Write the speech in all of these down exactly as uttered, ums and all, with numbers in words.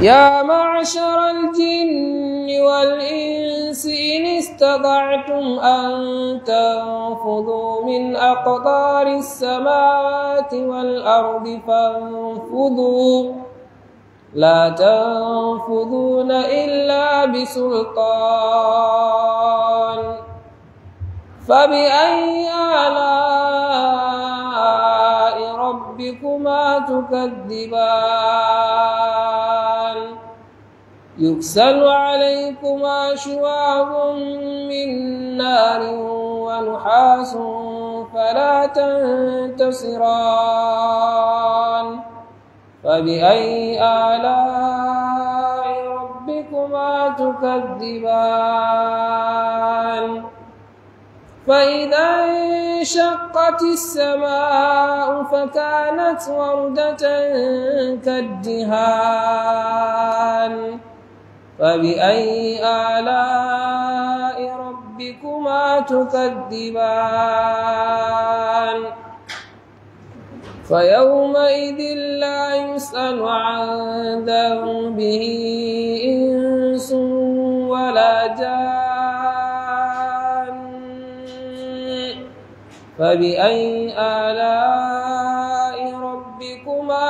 يا معشر الجن والإنس إن استطعتم أن تنفذوا من أقطار السماوات والأرض فانفذوا لا تنفذون إلا بسلطان فبأي آلاء ربكما تكذبان يرسل عليكما شواظ من نار ونحاس فلا تنتصران فبأي آلاء ربكما تكذبان فإذا انشقت السماء فكانت وردة كالدهان فبأي آلاء ربكما تكذبان فيومئذ لا يسأل عن ذنبه إنس ولا جان فبأي آلاء ربكما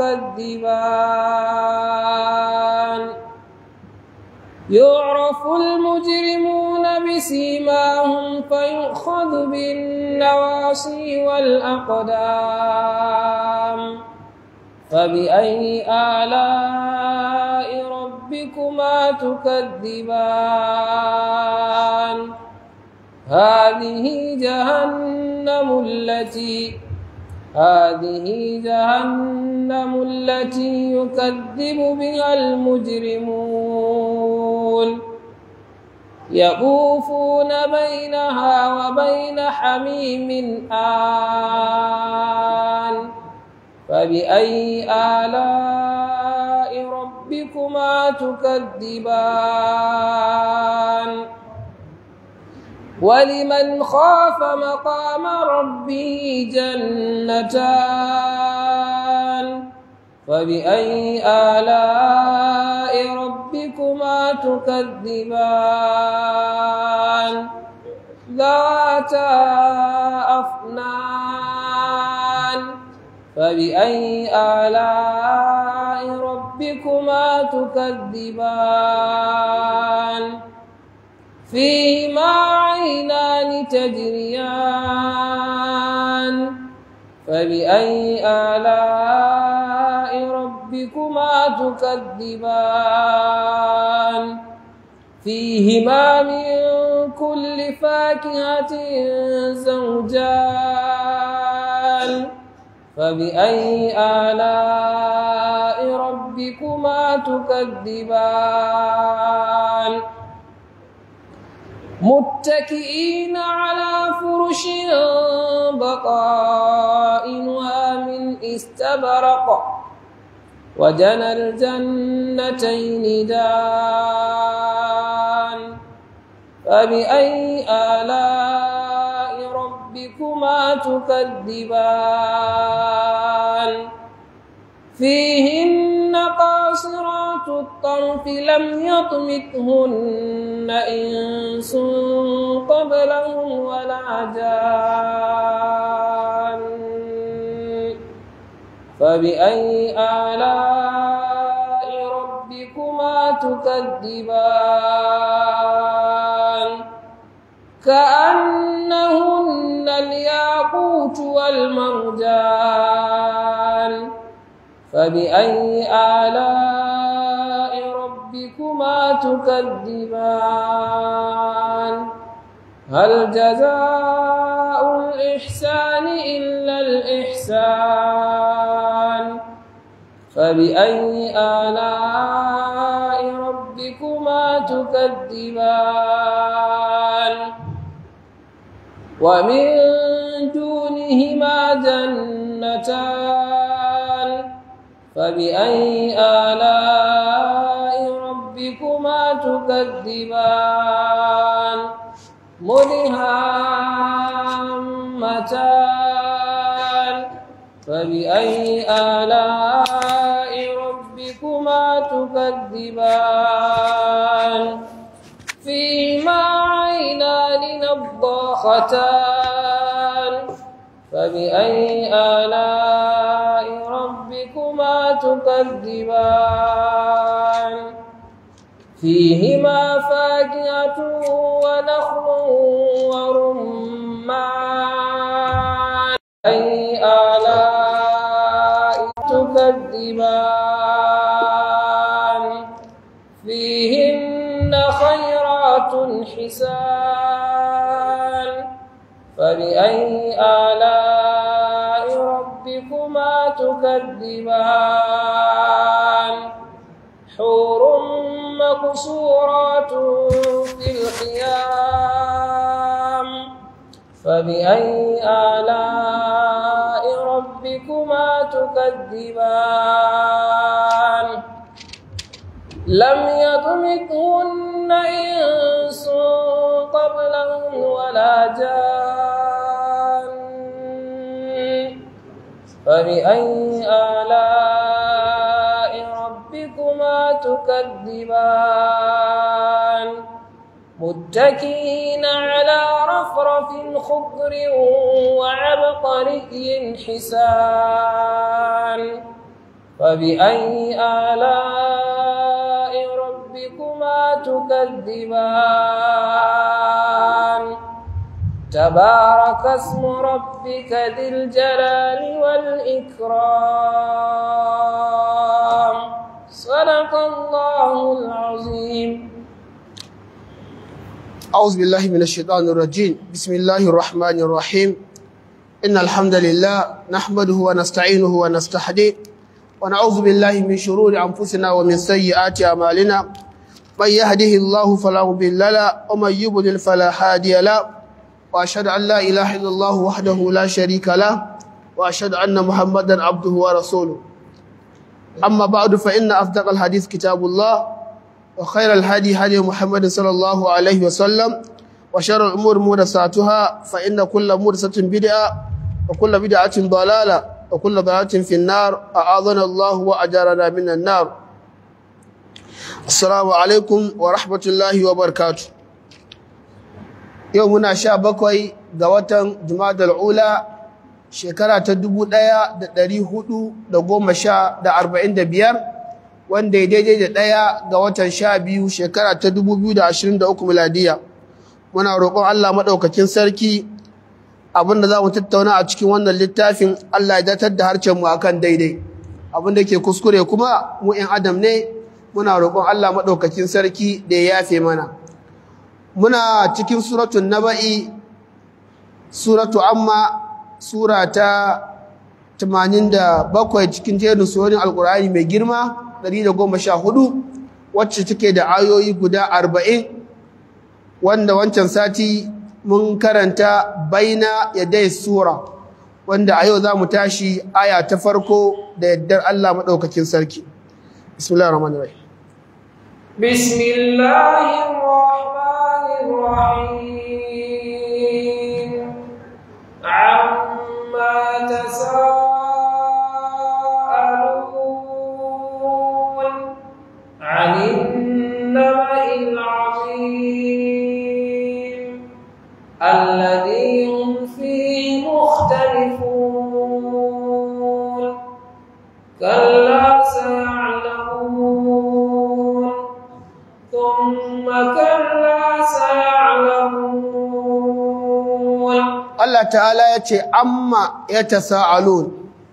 تكذبان يعرف المجرمون بسيماهم فيؤخذ بالنواصي والأقدام فبأي آلاء ربكما تكذبان هذه جهنم التي هذه جهنم التي يكذب بها المجرمون يطوفون بينها وبين حميم آن فبأي آلاء ربكما تكذبان ولمن خاف مقام ربه جنتان فبأي آلاء ربكما تكذبان ذواتا أفنان فبأي آلاء ربكما تكذبان فيهما عينان تجريان فبأي آلاء ربكما تكذبان فيهما من كل فاكهة زوجان فبأي آلاء ربكما تكذبان متكئين على فرش بطائنها من استبرق وجنى الجنتين دان فبأي آلاء ربكما تكذبان فيهن قاصرات الطرف لم يطمثهن إنس قبلهم ولا جان فبأي آلاء ربكما تكذبان كأنهن الياقوت والمرجان فبأي آلاء ربكما تكذبان هل جزاء الإحسان إلا الإحسان فبأي آلاء ربكما تكذبان ومن دونهما جنتان فبأي آلاء ربكما تكذبان مدهامتان فبأي آلاء ربكما تكذبان تكذبان فيهما عينان نضاختان فبأي آلاء ربكما تكذبان فيهما فاكهة ونخل ورمان أي آلاء تكذبان فيهن خيرات حسان فبأي آلاء ربكما تكذبان حور مقصورات في الخيام فبأي آلاء ربكما تكذبان لم يطمثهن إنس قبلهم ولا جان فبأي آلاء ربكما تكذبان متكئين على رفرف خضر وعبقري حسان فبأي آلاء ربكما تكذبان تبارك اسم ربك ذي الجلال والإكرام صدق الله العظيم. أعوذ بالله من الشيطان الرجيم. بسم الله الرحمن الرحيم. إن الحمد لله نحمده ونستعينه ونستهديه ونعوذ بالله من شرور أنفسنا ومن سيئات أعمالنا من يهده الله فلا مضل له ومن يضلل فلا هادي له وأشهد أن لا إله إلا الله وحده لا شريك له وأشهد أن محمدا عبده ورسوله. أما بعد فإن أصدق الحديث كتاب الله وخير الهدي هدي محمد صلى الله عليه وسلم وشر الأمور محدثاتها فإن كل محدثة بدعة وكل بدعة ضلالة وكل ضلالة في النار أعاذنا الله وأجارنا من النار. السلام عليكم ورحمة الله وبركاته. يومنا شابكوي غواتن جماد الأولى shekara ta dubu ɗaya da ɗari hudu da goma sha da arba'in da biyar wanda ya daidai da ɗaya ga watan sha biyu shekara ta dubu biyu da ashirin da uku miladiya. Muna roƙon Allah maɗaukakin sarki abinda za mu tattauna a cikin wannan littafin Allah ya datar da harcenmu a kan daidai, abinda ke kuskure kuma mu ‘yan adam ne, muna roƙon Allah maɗaukakin sarki da ya yafe mana. Muna cikin suratun naba'i, suratu amma Sura ta tamanin da bakwai cikin jerin surorin Alƙur'ani mai girma ɗari da goma sha hudu wacce take da ayoyi guda arba'in wanda wancan sati mun karanta baina yadai sura wanda a yau za mu tashi aya ta farko da yaddar Allah maɗaukakin sarki. Bismillahir Rahmanir Rahim. Bismillahir Rahmanir Rahim. عما تساءلون عن النبأ العظيم الذي هم فيه مختلفون كلا سيعلمون ثم كلا سيعلمون. Allah ta'ala ya ce amma ya tasa'alun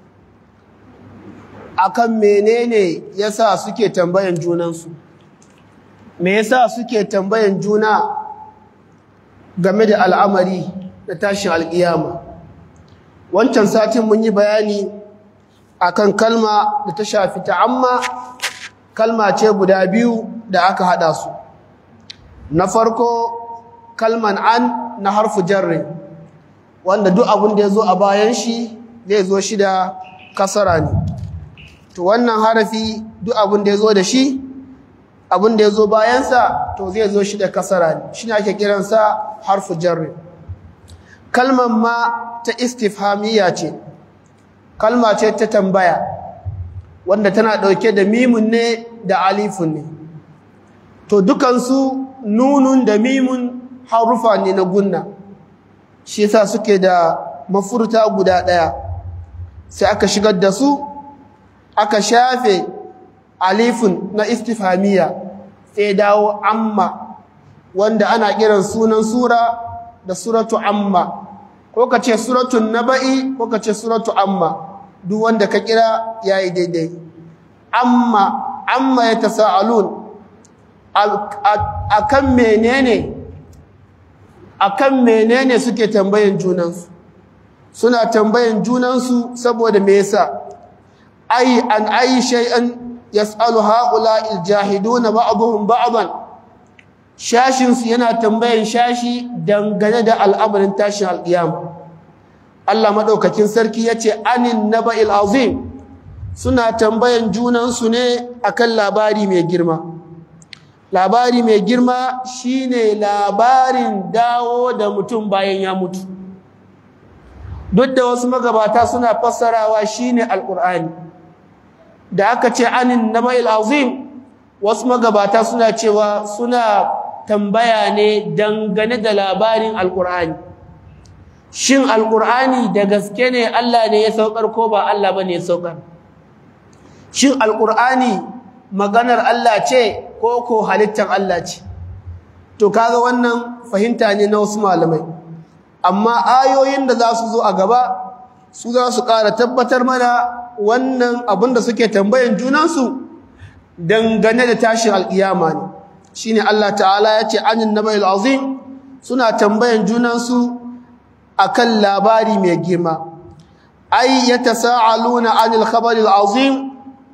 akan menene yasa suke tambayan junansu, me yasa suke tambayan juna game da al'amari da tashin alƙiyama. Wancan satin mun yi bayani akan kalma da ta shafi ta'amma, kalma ce guda biyu da aka hada su. Na farko kalman an na harfu jarri wanda duk abin da ya zo a bayan shi zai zo shi da kasara ne. To wannan harafi duk abin da ya zo da shi, abin da ya zo bayansa to zai zo shi da kasara ne, shi ne ake kiransa harfu jarri. Kalman ma ta istifhamiyya ce, kalma ce ta tambaya wanda tana ɗauke da mimun ne da alifun ne to dukansu nunun da mimun harufa ne na gunna shi yasa suke da mafurta guda ɗaya sai aka shigar da su aka shafe alifun na istifhamiya sai dawo amma wanda ana kiran sunan sura da suratu amma ko ka ce suratun naba'i ko ka ce suratu amma duk wanda ka kira yayi daidai amma amma yatasaalun akan menene akan menene suke tambayan junansu suna tambayan junansu saboda me yasa ai an ai shay'an yas'alu haula aljahiduna ba'dhum ba'dan shashin su yana tambayan shashi dangane da al'amarin tashin alqiyama Allah madaukakin sarki yace anin naba'il azim suna tambayan junansu ne akan labari mai girma labari mai girma shine labarin dawo da mutum bayan ya mutu duk da wasu magabata suna fassarawa shine alqur'ani da aka ce anin naba'il azim wasu magabata suna cewa suna tambaya ne dangane da labarin alqur'ani shin alqur'ani da gaske ne Allah ne ya saukar ko ba Allah bane ya saukar shin alqur'ani maganar Allah ce ko ko halittar Allah ce to kaga wannan fahimta ne na wasu malamai amma ayoyin da za su zo a gaba su za su ƙara tabbatar mana wannan abin da suke tambayan junansu dangane da tashin alƙiyama ne shine Allah ta'ala ya ce anin naba'il azim suna tambayan junansu akan labari mai girma ay yatasaaluna anil khabaril azim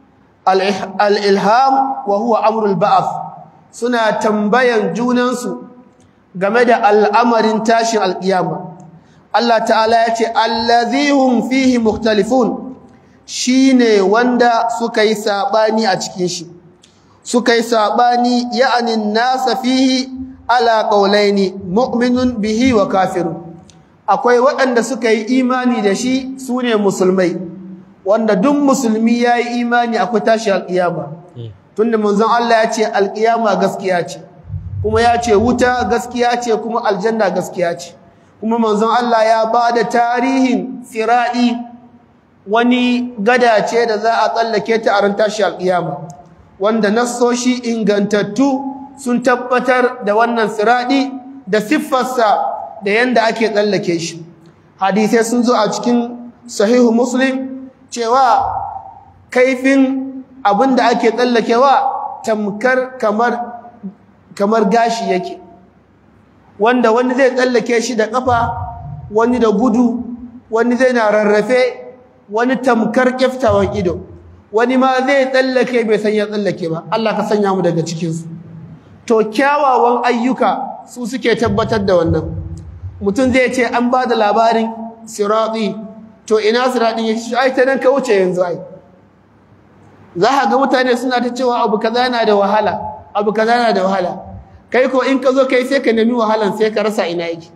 al-ilham wa huwa amrul ba'ath suna tambayan junansu game da al'amarin tashin alƙiyama Allah ta'ala ya ce allazi hum fihi mukhtalifun shine wanda suka yi sabani a cikin shi suka yi sabani ya'ani nasa fihi ala qawlaini mu'minun bihi wa kafirun akwai waɗanda suka yi imani da shi sune musulmai wanda duk musulmi yayi imani akwai tashin alƙiyama tunda manzon Allah ya ce alƙiyama gaskiya ce kuma ya ce wuta gaskiya ce kuma aljanna gaskiya ce kuma manzon Allah ya ba da tarihin siradi wani gada ce da za a tsallake ta a ran tashi alƙiyama wanda nassoshi ingantattu sun tabbatar da wannan siradi da siffarsa da yanda ake tsallake shi hadisai sun zo a cikin sahihu muslim cewa kaifin abinda ake tsallakewa tamkar kamar kamar gashi yake wanda wani zai tsallake shi da kafa wani da gudu wani zai na rarrafe wani tamkar kyaftawan ido wani ma zai tsallake bai san ya tsallake ba Allah ka sanya mu daga cikin su to kyawawan ayyuka su suke tabbatar da wannan mutum zai ce an ba da labarin sirati to ina siratin yake shi ai ta nan ka wuce yanzu ai za ka ga mutane suna ta cewa abu kaza yana da wahala abu kaza yana da wahala kai ko in ka zo kai sai ka nemi wahalan sai ka rasa ina yake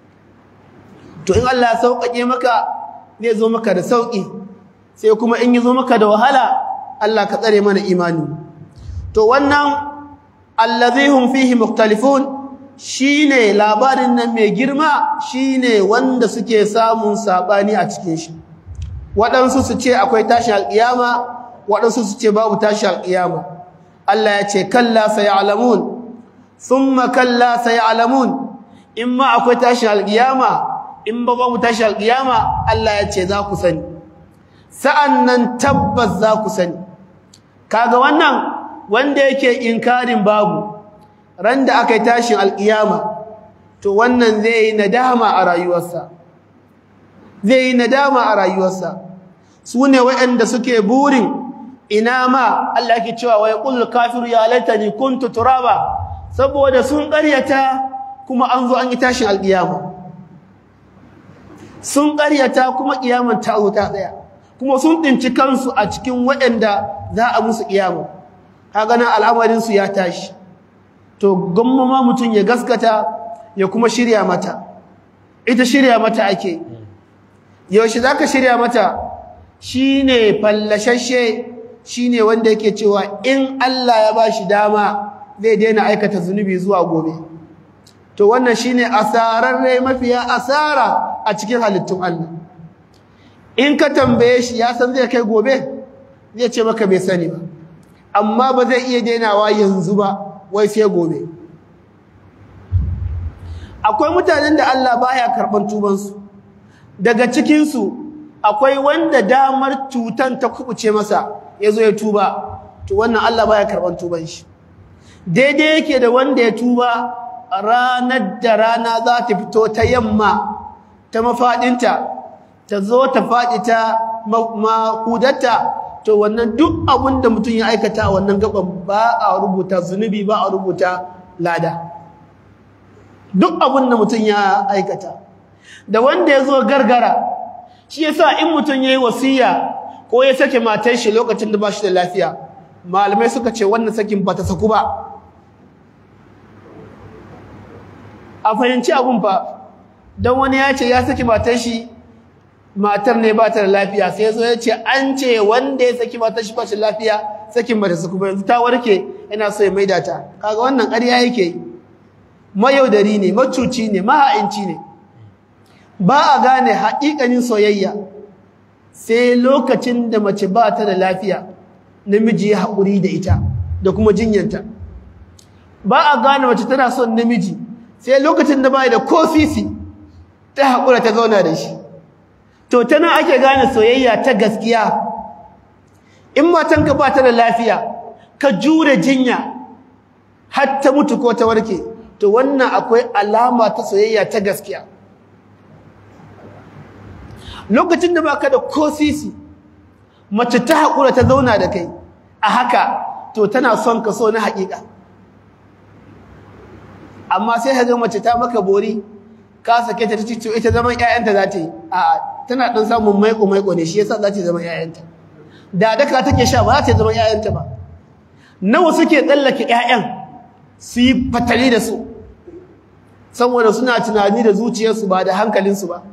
to in Allah ya sauƙaƙe maka zai zo maka da sauƙi sai kuma in ya zo maka da wahala Allah ka tsare mana imani to wannan allazi hum fihi mukhtalifun shine labarin nan mai girma shine wanda suke samun sabani a cikin shi waɗansu su ce akwai tashi alƙiyama waɗansu su ce babu tashi alƙiyama Allah ya ce kalla sayalamun thumma kalla sayalamun in ma akwai tashi alƙiyama in ba babu tashi alƙiyama Allah ya ce za ku sani sa'annan tabbas za ku sani kaga wannan wanda yake inkarin babu ran da aka yi tashin alƙiyama to wannan zai yi nadama a rayuwarsa zai yi nadama a rayuwarsa su ne waɗanda suke burin ina ma Allah yake cewa wa yaqul kafiru ya laitani kuntu turaba saboda sun ƙaryata kuma an zo an yi tashin alƙiyama sun ƙaryata kuma ƙiyaman ta zo ta tsaya kuma sun dinci kansu a cikin waɗanda za a musu ƙiyama kaga nan al'amarin su ya tashi to gwamma ma mutum ya gaskata ya kuma shirya mata ita shirya mata ake yaushe zaka shirya mata shine fallashashe shine wanda yake cewa in Allah ya bashi dama zai daina aikata zunubi zuwa gobe to wannan shine asararre mafiya asara a cikin halittun Allah in ka tambaye shi ya san zai kai gobe zai ce maka bai sani ba amma ba zai iya dainawa yanzu ba wai sai gobe akwai mutanen da Allah baya karban tubansu daga cikin su akwai wanda damar cutan ta kubuce masa yazo ya tuba to wannan Allah baya karban tuban shi daidai yake da wanda ya tuba ranar da rana za ta fito ta yamma ta mafadinta ta zo ta fadi ta makudatta to wannan duk abin da mutum ya aikata a wannan gaban ba a rubuta zunubi ba a rubuta lada duk abin da mutum ya aikata da wanda ya zo gargara shi yasa in mutum yayi wasiya ko ya sake matar shi lokacin da ba shi da lafiya malamai suka ce wannan sakin ba ta saku ba a fahimci abun fa dan wani ya ce ya saki matar shi matar ne ba ta da lafiya sai zo ya ce an ce wanda ya saki matar shi ba shi lafiya sakin ba ta saku ba yanzu ta warke ina so ya maida ta kaga wannan ƙarya yake mayaudari ne macuci ne maha'inci ne ba a gane haƙiƙanin soyayya sai lokacin da mace ba ta da lafiya namiji ya haƙuri da ita da kuma jinyanta ba a gane mace tana son namiji sai lokacin da bai da ko sisi ta haƙura ta zauna da shi to tana ake gane soyayya ta gaskiya in matanka ba ta da lafiya ka jure jinya har ta mutu ko ta warke to wannan akwai alama ta soyayya ta gaskiya lokacin da baka da ko sisi mace ta haƙura ta zauna da kai a haka to tana son ka so na haƙiƙa amma sai ka ga mace ta maka bori ka sake ta tace to ita zaman ƴaƴanta za ta yi a'a tana dan samun maiko maiko ne shi yasa za ta zama ƴaƴanta da daka take sha ba za ta zama ƴaƴanta ba nawa suke tsallake ƴaƴan su yi fatali da su saboda suna tunani da zuciyarsu ba da hankalinsu ba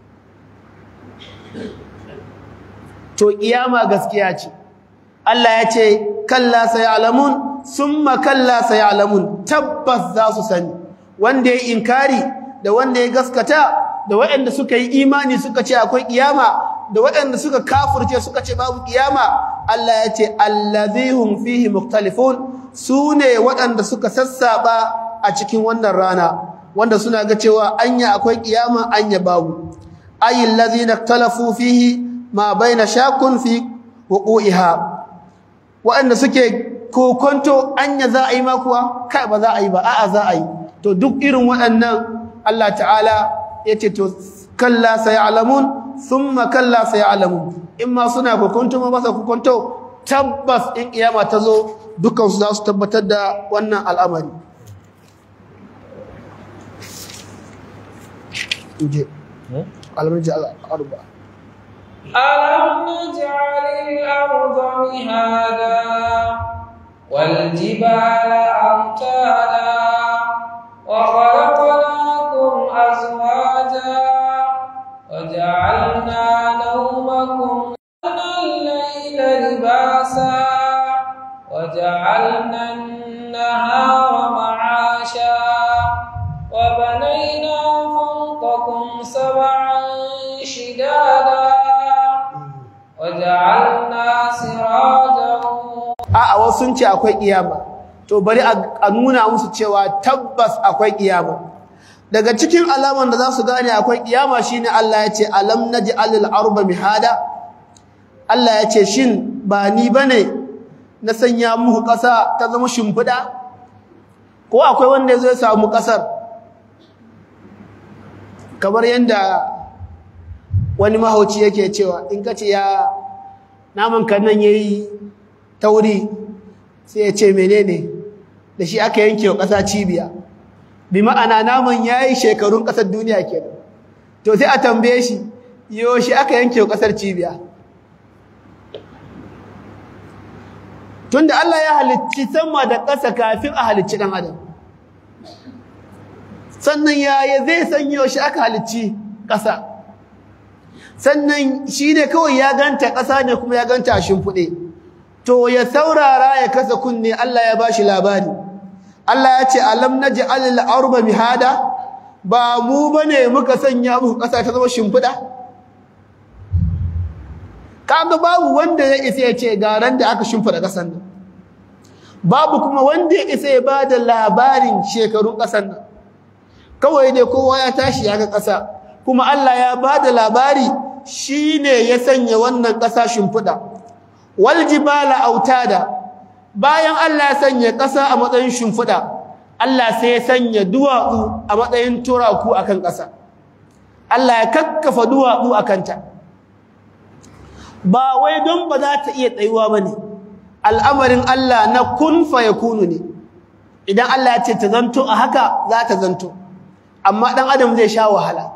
to kiyama gaskiya ce Allah ya ce kalla sayalamun summa kalla sayalamun tabbas za su sani wanda ya inkari da wanda ya gaskata da waɗanda suka yi imani suka ce akwai kiyama da waɗanda suka kafirce suka ce babu kiyama Allah ya ce allazihum fihi mukhtalifun sune waɗanda suka sassaba a cikin wannan rana wanda suna ga cewa anya akwai kiyama anya babu ayil ladhina ikhtalafu fihi ma baina shakun fi wuqu'iha waɗanda suke kokonto anya za a yi ma kuwa kai ba za a yi ba a'a za a yi to duk irin waɗannan Allah ta'ala yace to kalla sayalamun thumma kalla sayalamun imma suna kokonto ma ba sa kokonto tabbas in kiyama ta zo dukkan su za su tabbatar da wannan al'amari je almarji al-arba ألم نجعل الأرض مهادا والجبال أوتادا وخلقناكم أزواجا وجعلنا نومكم الليل لباسا وجعلنا النهار معاشا وبنينا فوقكم سبعا شدادا وجعلنا سراجا a'a wasu sun ce akwai kiyama to bari a nuna musu cewa tabbas akwai kiyama daga cikin alaman da za su gane akwai kiyama shine Allah ya ce alam naj'alil arba mihada Allah ya ce shin ba ni bane na sanya muku ƙasa ta zama shimfida ko akwai wanda yazo ya samu ƙasar kamar yanda wani mahauci yake cewa in kace ya naman kan nan yayi tauri sai ya ce menene da shi aka yanke wa ƙasa cibiya bi ma'ana naman yayi shekarun ƙasar duniya kenan to sai a tambaye shi yo shi aka yanke wa ƙasar cibiya tunda Allah ya halicci sama da ƙasa kafin a halicci dan adam sannan yaya zai sanyo shi aka halicci ƙasa sannan shi ne kawai ya ganta ƙasa ne kuma ya ganta a shimfiɗe to ya saurara ya kasa kunne Allah ya bashi labari Allah ya ce alam naj'al al-arda mihada ba mu bane muka sanya muku kasa ta zama shimfida kaga babu wanda ya isa ya ce garan da aka shimfida kasan nan babu kuma wanda ya isa ya bada labarin shekarun kasan nan kawai dai kowa ya tashi ya ga kasa kuma Allah ya bada labari shine ya sanya wannan kasa shimfida wal jibala autada bayan Allah ya sanya ƙasa a matsayin shimfiɗa Allah sai ya sanya duwatsu a matsayin turaku akan ƙasa Allah ya kakkafa duwatsu akan ta ba wai don ba za ta iya tsayuwa bane al'amarin Allah na kun fayakunu ne idan Allah ya ce ta zanto a haka za ta zanto amma dan adam zai sha wahala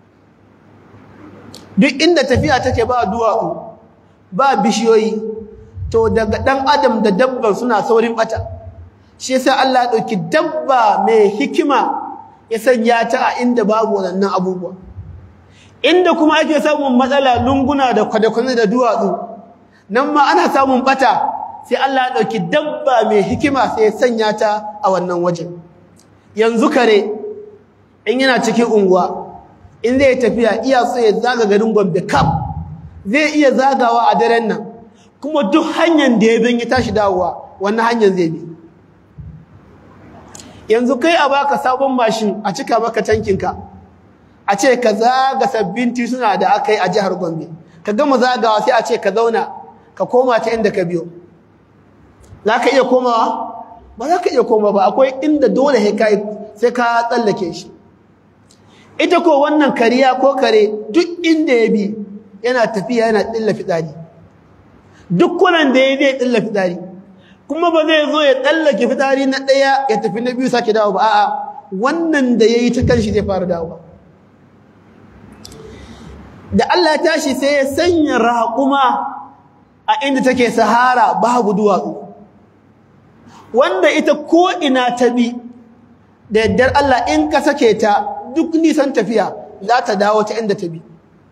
duk inda tafiya take ba duwatsu ba bishiyoyi to daga dan adam da dabba suna saurin bata shi yasa Allah ya dauki dabba mai hikima ya sanya ta a inda babu wannan abubuwa inda kuma ake samun matsala lunguna da kwadakwane da duwatsu nan ma ana samun bata sai Allah ya dauki dabba mai hikima sai ya sanya ta a wannan wajen yanzu kare in yana cikin unguwa in zai tafiya iya so ya zaga garin Gombe kap zai iya zagawa a daren nan kuma duk hanyar da ya bin ya tashi dawowa wannan hanyar zai bi yanzu kai a baka sabon mashin a cika maka tankinka a ce ka zaga sabbin tituna da aka yi a jihar Gombe ka gama zagawa sai a ce ka zauna ka koma ta inda ka biyo za ka iya komawa ba za ka iya komawa ba akwai inda dole sai ka tsallake shi ita ko wannan kariya ko kare duk inda ya bi yana tafiya yana tsilla fitsari duk kunan da ya zai tsilla fitsari kuma ba zai zo ya tsallake fitsari na ɗaya ya tafi na biyu sake dawo ba a'a wannan da ya yi ta kanshi zai fara dawo ba da Allah ya tashi sai ya sanya raƙuma a inda take sahara babu duwatsu wanda ita ko ina ta bi da yaddar Allah in ka sake ta duk nisan tafiya za ta dawo ta inda ta bi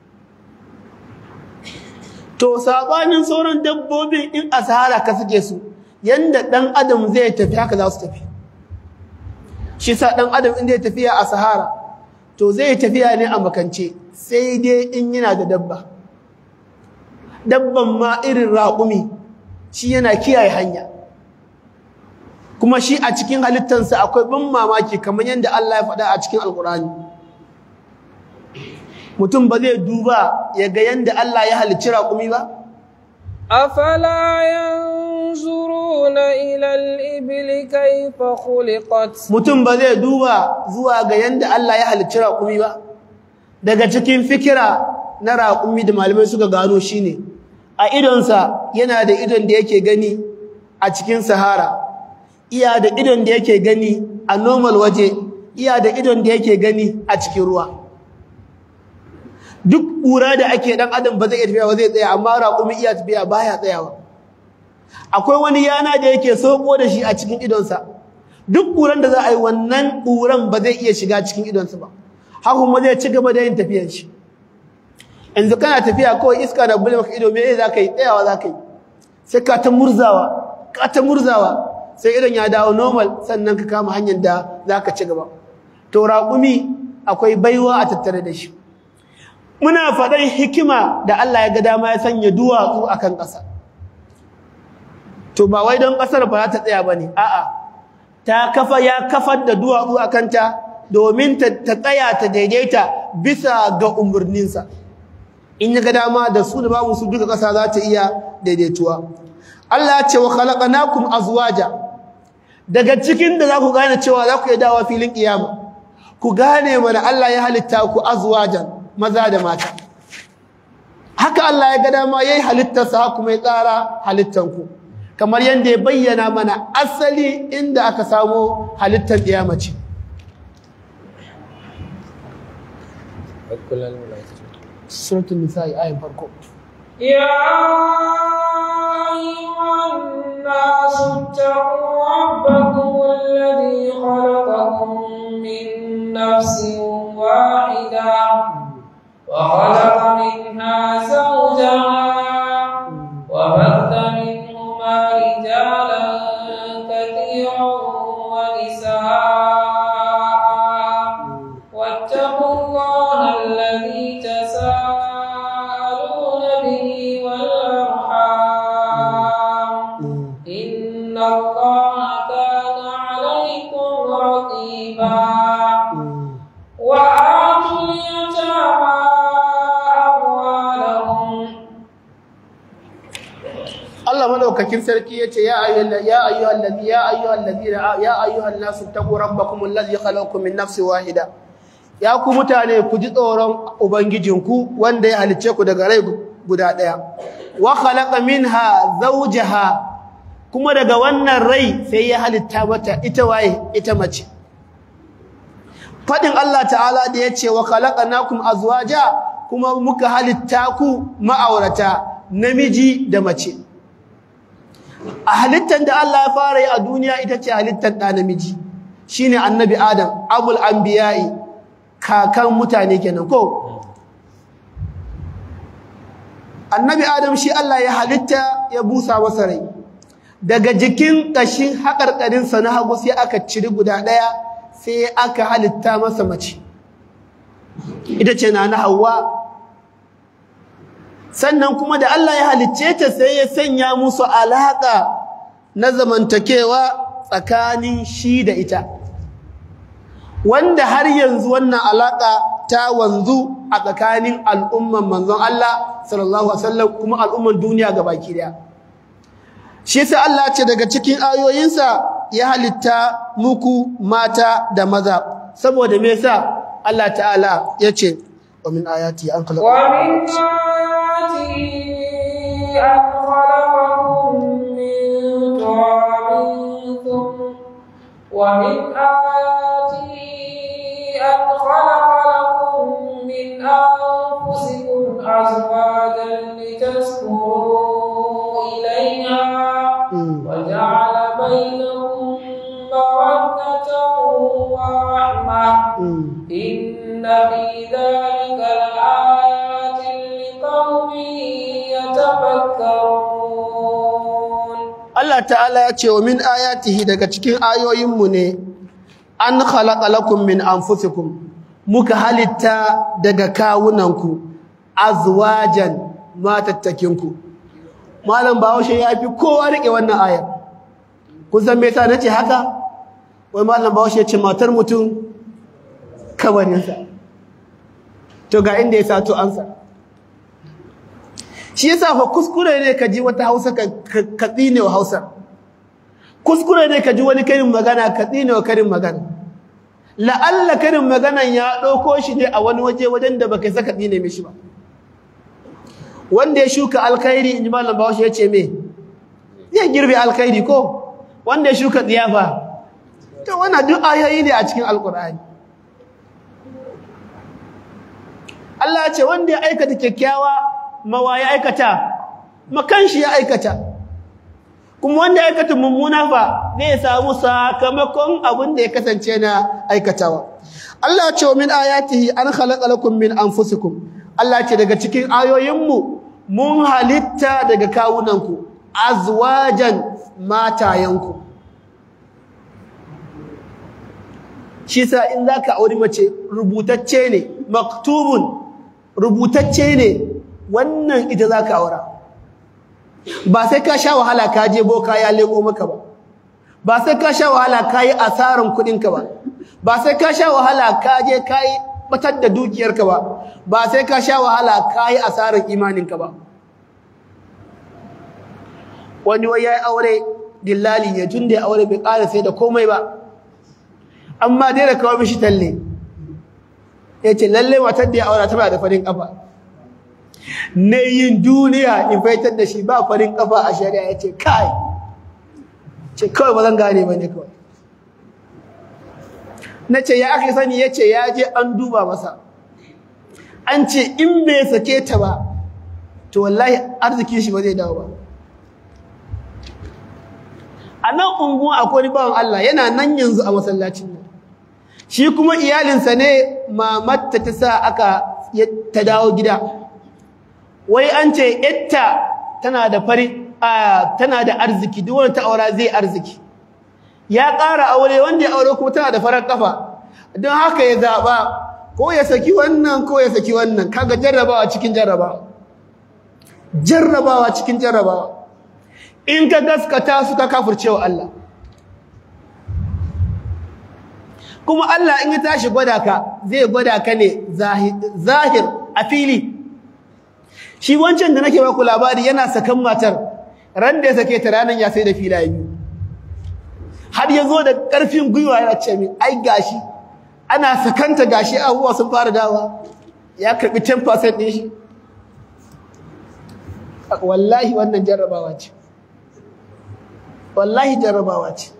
to sabanin sauran dabbobin in a sahara ka sake su yanda dan adam zai tafi haka za su tafi shi sa dan adam in zai tafiya a sahara to zai tafiya ne a makance sai dai in yana da dabba dabban ma irin raƙumi shi yana kiyaye hanya kuma shi a cikin halittansa akwai ban mamaki kamar yadda Allah ya faɗa a cikin alkurani mutum ba zai duba ya ga yanda Allah ya halicci raƙumi ba afala yanzuruna ila al-ibli kayfa khuliqat mutum ba zai duba zuwa ga yanda Allah ya halicci raƙumi ba daga cikin fikira na raƙumi da malamai suka gano shine a idonsa yana da idon da yake gani a cikin sahara iya da idon da yake gani a normal waje iya da idon da yake gani a cikin ruwa duk ƙura da ake dan adam ba zai tafiya ba zai tsaya amma raƙumi iya tafiya baya tsayawa akwai wani yana da yake soko da shi a cikin idonsa duk ƙuran da za a yi wannan ƙuran ba zai iya shiga cikin idonsa ba haka kuma zai ci gaba da yin tafiyar shi yanzu kana tafiya kawai iska da bule maka ido me za ka yi tsayawa za ka yi sai ka ta murzawa ka ta murzawa sai idon ya dawo normal sannan ka kama hanyar da za ka ci gaba to raƙumi akwai baiwa a tattare da shi muna faɗan hikima da Allah ya ga dama ya sanya duwatsu akan ƙasa to ba wai don ƙasar ba ta tsaya bane a'a ta kafa ya kafar da duwatsu akan ta domin ta tsaya ta daidaita bisa ga umurninsa in ya ga dama da su da babu su duka ƙasa za ta iya daidaituwa Allah ya ce wa khalaqnakum azwaja daga cikin da za ku gane cewa za ku yi dawa filin kiyama ku gane mana Allah ya halitta ku azwajan maza da mata haka Allah ya ga dama yayi halittarsa kuma ya tsara halittanku kamar yanda ya bayyana mana asali inda aka samu halittar kiyama ce suratul nisa ayin farko ya ayyuhan nasu taqu rabbakum alladhi khalaqakum min nafsin wahidah وخلق منها زوجها وبث منهما الله كان عليكم رقيبا وآتوا اليتامى أموالهم. Allah madaukakin sarki yace ya ayyuhal ya ayyuhal ladhi ya ayyuhal ladina ya ayyuhan nasu taqu rabbakum alladhi khalaqakum min nafsin wahida. Ya ku mutane ku ji tsoron ubangijinku wanda ya halicce ku daga rai guda daya. Wa khalaqa minha zawjaha, kuma daga wannan rai sai ya halitta mata ita waye ita mace. Fadin Allah ta'ala da yace wa khalaqnakum azwaja, kuma muka halitta ku ma'aurata namiji da mace. A halittar da Allah ya fara yi a duniya ita ce halittar ɗa namiji, shine annabi Adam, abul anbiya'i, kakan mutane kenan ko. Annabi Adam shi Allah ya halitta ya busa masa rai. Daga jikin ƙashin haƙarƙarinsa na hagu sai aka ciri guda ɗaya, sai aka halitta masa mace. Ita ce na na Hawwa. Sannan kuma da Allah ya halicce ta sai ya sanya musu alaƙa na zamantakewa tsakanin shi da ita, wanda har yanzu wannan alaƙa ta wanzu a tsakanin al'umman manzon Allah sallallahu alaihi wasallam kuma al'umman duniya gabaki daya. Shi sai Allah ce daga cikin ayoyinsa ya halitta muku mata da maza, saboda me yasa Allah ta'ala ya ce wa min ayati an khalaqa wa min أن خلقكم من تراب ومن آياته أن خلق لكم من أنفسكم أزواجا لتسكنوا إليها وجعل بينكم مودة ورحمة إن في ذلك لآيات لقوم Allah ta'ala ya ce wa min ayatihi, daga cikin ayoyinmu ne an khalaqa lakum min anfusikum, muka halitta daga kawunanku azwajan matattakinku. Malam Bahaushe ya fi kowa rike wannan ayar. Kun san me yasa nace haka? Wai Malam Bahaushe ya ce matar mutum kabarinsa. To ga inda ya sato ansa. Shi yasa fa kuskure ne ka ji wata Hausa ka tsine wa Hausa, kuskure ne ka ji wani karin magana ka tsine wa karin magana. La'alla karin maganan ya ɗauko shi ne a wani waje wajen da baka saka tsine mishi ba. Wanda ya shuka alkhairi, in ji Malam Bahaushe ya ce me zai girbe alkhairi ko? Wanda ya shuka tsiyafa, to wannan duk ayoyi ne a cikin Alƙur'ani. Allah ya ce wanda ya aikata kyakkyawa mawa ya aikata, makan shi ya aikata, kuma wanda ya aikata mummuna fa zai samu sakamakon abin da ya kasance na aikatawa. Allah ya ce wa min ayatihi an khalaqa lakum min anfusikum, Allah ya ce daga cikin ayoyinmu mun halitta daga kawunanku azwajan matayanku. Shi sa in zaka auri mace rubutacce ne, maktubun rubutacce ne, wannan ita za ka aura. Ba sai ka sha wahala ka je boka ya leko maka ba, ba sai ka sha wahala ka yi asaran kuɗinka ba, ba sai ka sha wahala ka je ka yi batar da dukiyarka ba, ba sai ka sha wahala ka yi asaran imaninka ba. Wani wai ya yi aure dillali ya tun da ya aure bai ƙara sai da komai ba, amma dai da kawo mishi talle ya ce lalle matar da ya aura tana da farin ƙafa. Na yin duniya in faitar da shi ba farin kafa a shari'a, ya ce kai ce kawai ba zan gane ba ne kawai. Na ce ya aka sani, ya ce ya je an duba masa, an ce in bai sake ta ba to wallahi arzikin shi ba zai dawo ba. A nan unguwa akwai wani bawan Allah yana nan yanzu a masallacin nan, shi kuma iyalinsa ne mamatta ta sa aka ta dawo gida. Wai an ce ita tana da fari tana da arziki, duk wanda ta aura zai arziki. Ya ƙara aure, wanda ya aure kuma tana da farar kafa, don haka ya zaɓa ko ya saki wannan ko ya saki wannan. Kaga jarrabawa cikin jarrabawa, jarrabawa cikin jarrabawa. in ka gaskata su ka kafircewa Allah. Kuma Allah in ya tashi gwada ka zai gwada ka ne zahir a fili. Shi wancan da nake baku labari yana sakan matar, ran da ya sake ta ranar ya sai da filaye biyu. Har ya zo da ƙarfin gwiwa yana ce min ai gashi ana sakanta gashi abubuwa sun fara dawa, ya karɓi ten percent ɗin shi. Wallahi wannan jarrabawa ce, wallahi jarrabawa ce.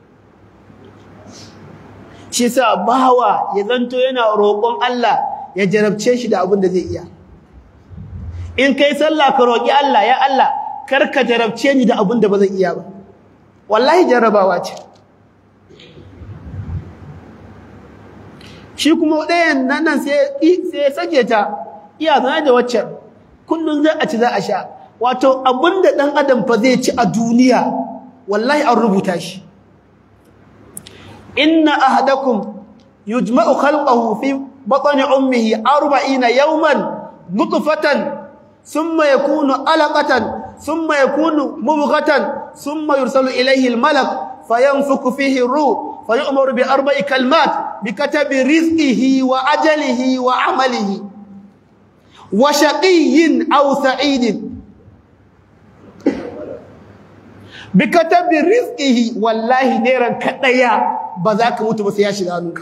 Shi sa bawa ya zanto yana roƙon Allah ya jarabce shi da abin da zai iya. In kai sallah ka roƙi Allah, ya Allah kar ka jarabce ni da abin da ba zan iya ba. Wallahi jarrabawa ce. Shi kuma ɗayan nan sai ya sake ta, iya zana da waccan, kullum za a ci za a sha. Wato abin da ɗan adam fa zai ci a duniya, wallahi an rubuta shi. Inna ahadakum yujma'u khalqahu fi batni ummihi arba'ina yawman nutfatan thumma yakunu alaqatan thumma yakunu mubghatan thumma yursalu ilayhi al-malak fayanfuku fihi ar-ruh fayu'maru bi arba'i kalimat bi katabi rizqihi wa ajalihi wa amalihi wa shaqiyyin aw sa'idin. Bi katabi rizqihi, wallahi neran kadaya ba za ka mutu ba sai ya shiga hannunka.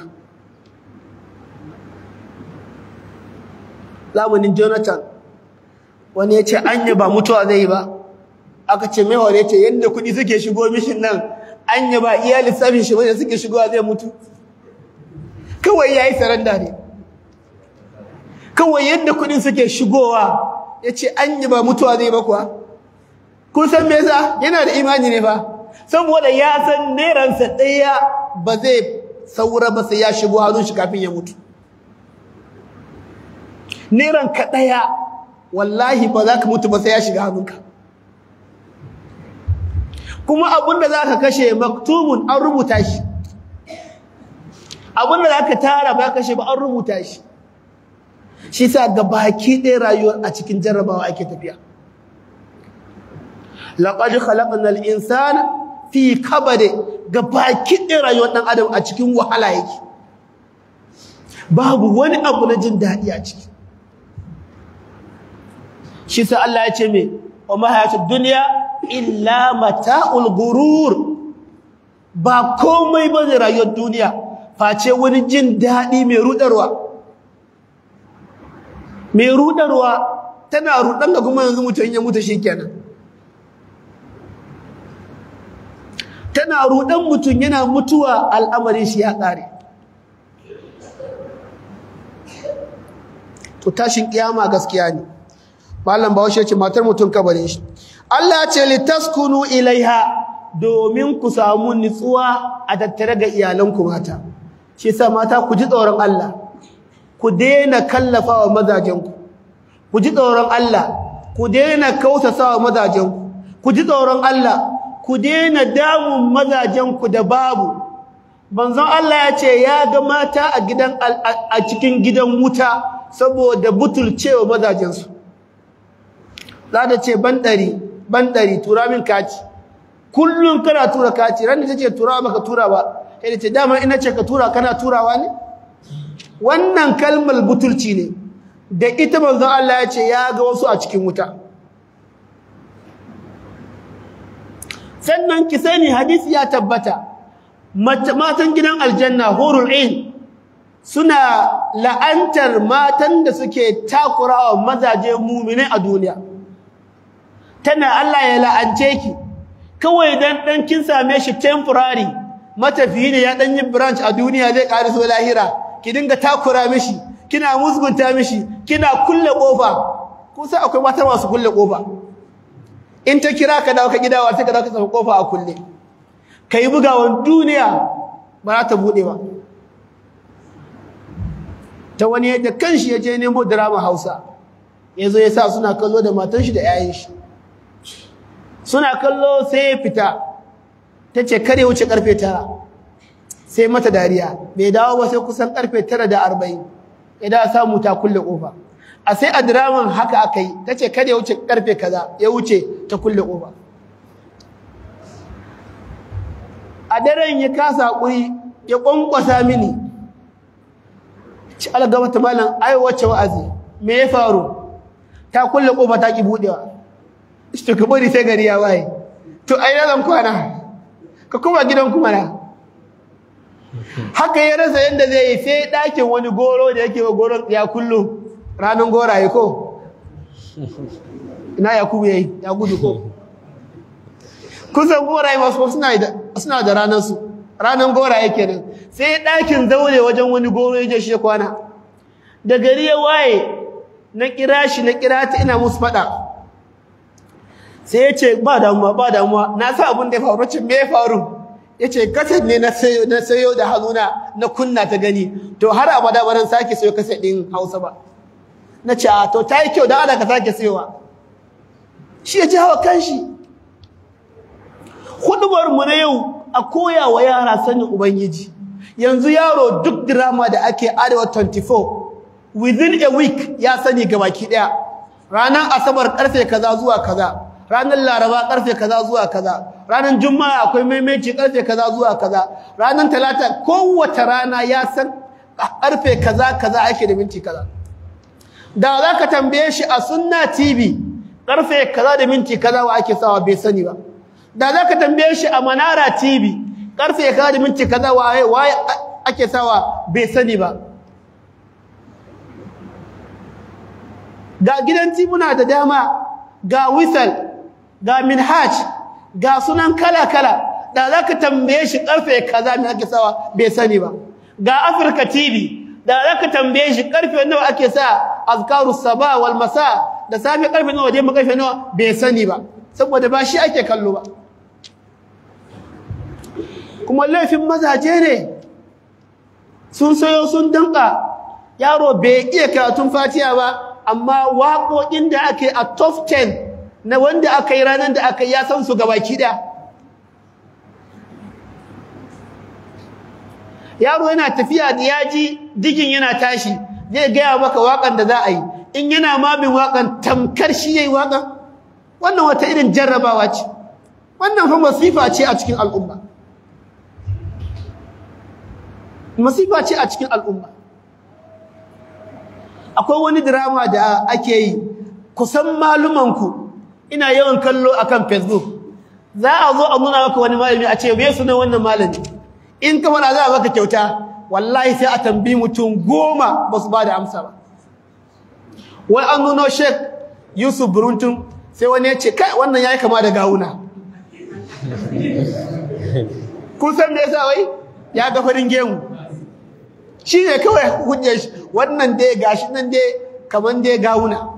Zamanin Jonathan wani ya ce anya ba mutuwa zai yi ba, aka ce mai hore ce yadda kuɗi suke shigo mishin nan anya ba iya lissafin shi wanda suke shigowa zai mutu. Kawai ya yi saranda ne, kawai yadda kuɗin suke shigowa ya ce anya ba mutuwa zai ba kuwa. Kun san me yasa? Yana da imani ne fa, saboda ya san neransa ɗaya ba zai saura ba sai ya shigo hannun shi kafin ya mutu. Neran ka ɗaya wallahi ba za ka mutu ba sai ya shiga hannunka. Kuma abin da za ka kashe maktumun an rubuta shi, abin da za ka tara ba kashe ba an rubuta shi. Shi sa ga baki ɗaya rayuwar a cikin jarrabawa ake tafiya. Laqad khalaqnal insana fi kabad, ga baki ɗaya rayuwar ɗan adam a cikin wahala yake. Babu wani abu na jin daɗi a ciki. Shi sa Allah ya ce me, wa ma hayatud dunya illa mata'ul gurur. Ba komai ba ne rayuwar duniya face wani jin daɗi mai rudarwa. Mai rudarwa tana rudan ga kuma yanzu mutum ya mutu shikenan. Tana rudan mutum yana mutuwa al'amarin shi ya ƙare. To tashin kiyama gaskiya ne. Malam Bahaushe ce matar mutum kabarin shi. Allah ce litaskunu ilaiha, domin ku samu nutsuwa a tattare ga iyalanku mata. Shi yasa mata ku ji tsoron Allah, ku daina kallafawa mazajenku. Ku ji tsoron Allah, ku daina kausasawa mazajenku. Ku ji tsoron Allah, ku daina damun mazajenku da babu. Manzon Allah ya ce ya ga mata a gidan a cikin gidan wuta saboda butulcewa mazajensu. Za ta ce ban ɗari, ban ɗari, tura min kaci. Kullum kana tura kaci, ran da ta ce tura baka tura ba, sai da ce dama ina ce ka tura kana turawa ne? Wannan kalmar butulci ne, da ita manzon Allah ya ce ya ga wasu a cikin wuta. Sannan ki sani hadisi ya tabbata, matan gidan aljanna hurul ain suna la'antar matan da suke takurawa mazaje mu'mine a duniya. Tana Allah ya la'ance ki kawai dan dan kin same shi temporary, matafiyi ne ya dan yi branch a duniya zai ƙari so lahira, ki dinga takura mishi, kina musgunta mishi, kina kulle kofa. Kun san akwai mata masu kulle kofa, in ta kira ka dawo ka gidawa sai ka dawo ka saka kofa a kulle, kai bugawan duniya ba za ta bude ba. Ta wani yadda kanshi ya je nemo drama Hausa, yazo ya sa suna kallo da matan shi da yayin shi, suna kallo sai ya fita. Tace kare wuce karfe tara, sai mata dariya, bai dawo ba sai kusan karfe tara da arba'in, idan samu ta kulle kofa. A sai a draman haka akai, tace kare wuce karfe kaza, ya wuce ta kulle kofa. a daren ya kasa hakuri ya kwankwasa mini ci algaba ta malam ai wacce wa'azi me ya faru ta kulle kofa ta ki budewa to ka bari sai gari ya waye to ai na zan kwana ka kuma gidan kuma na haka ya rasa yanda zai yi sai dakin wani goro da yake wa goron ya kullu ranan goraye ko ina yakubu yayi ya gudu ko kusan goraye masu suna da suna da ranan su ranan goraye kenan sai dakin zaure wajen wani goro yaje shi kwana da gari ya waye na kira shi na kira ta ina musu fada sai yace ba damuwa ba damuwa na sa abun da ya faru cin me ya faru yace kaset ne na sayo na sayo da hannuna na kunna ta gani to har abada baran sake sayo kaset din Hausa ba nace a to tayi kyau dan Allah ka sake sayowa shi ya ji hawa kanshi hudubar mu na yau a koya wa yara sanin ubangiji yanzu yaro duk drama da ake Arewa twenty-four within a week ya sani gabaki daya ranar asabar karfe kaza zuwa kaza ranar laraba karfe kaza zuwa kaza ranar juma'a akwai maimaici karfe kaza zuwa kaza ranar talata kowace rana ya san karfe kaza kaza ake da minti kaza da zaka tambaye shi a sunna tv karfe kaza da minti kaza wa ake sawa bai sani ba da zaka tambaye shi a manara tv karfe kaza da minti kaza wa waye ake sawa bai sani ba ga gidan muna da dama ga wisal ga minhaj ga sunan kala kala da zaka tambaye shi karfe kaza me ake sawa bai sani ba ga africa tv da zaka tambaye shi karfe nawa ake sa azkarus sabah wal masa da safe karfe nawa dai karfe nawa bai sani ba saboda ba shi ake kallo ba kuma laifin mazaje ne sun sayo sun danka yaro bai iya karatun fatiha ba amma waƙoƙin da ake a top ten na wanda aka yi ranar da aka yi ya san su gabaki da yaro yana tafiya da yaji digin yana tashi zai gaya maka waƙan da za a yi in yana mabin waƙan tamkar shi yayi waƙan wannan wata irin jarrabawa ce wannan fa masifa ce a cikin al'umma masifa ce a cikin al'umma akwai wani drama da ake yi kusan malumanku ina yawan kallo akan Facebook za a zo a nuna maka wani malami a ce me sunan wannan malami in kamar za a baka kyauta wallahi sai a tambayi mutum goma ba su ba da amsa ba wai an nuno Sheikh Yusuf Buruntun sai wani ya ce kai wannan yayi kama da gawuna kun san me yasa wai ya ga farin gemu shi ne kawai hujjar shi wannan dai gashi nan dai kaman dai gawuna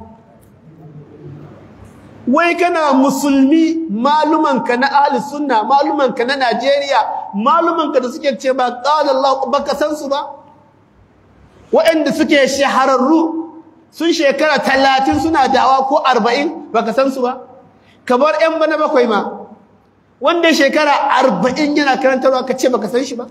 wai kana musulmi malumanka na ahli sunna malumanka na Najeriya malumanka da suke ce ba qala Allah baka san su ba waɗanda suke shahararru sun shekara talatin suna dawa ko arba'in baka san su ba kabar ƴan bana bakwai ma wanda shekara arba'in yana karantarwa ka ce baka san shi ba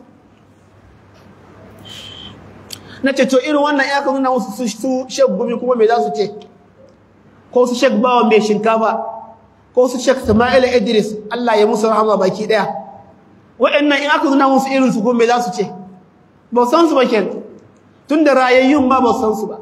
nace to irin wannan ya ka nuna musu su Sheikh Gumi kuma me za su ce ko su Sheikh Bawa mai shinkafa ko su Sheikh Sama'il Idris Allah ya musu rahama baki daya wa'annan in aka nuna musu irin su kuma me za su ce ba san su ba kenan tunda rayayyun ma ba san su ba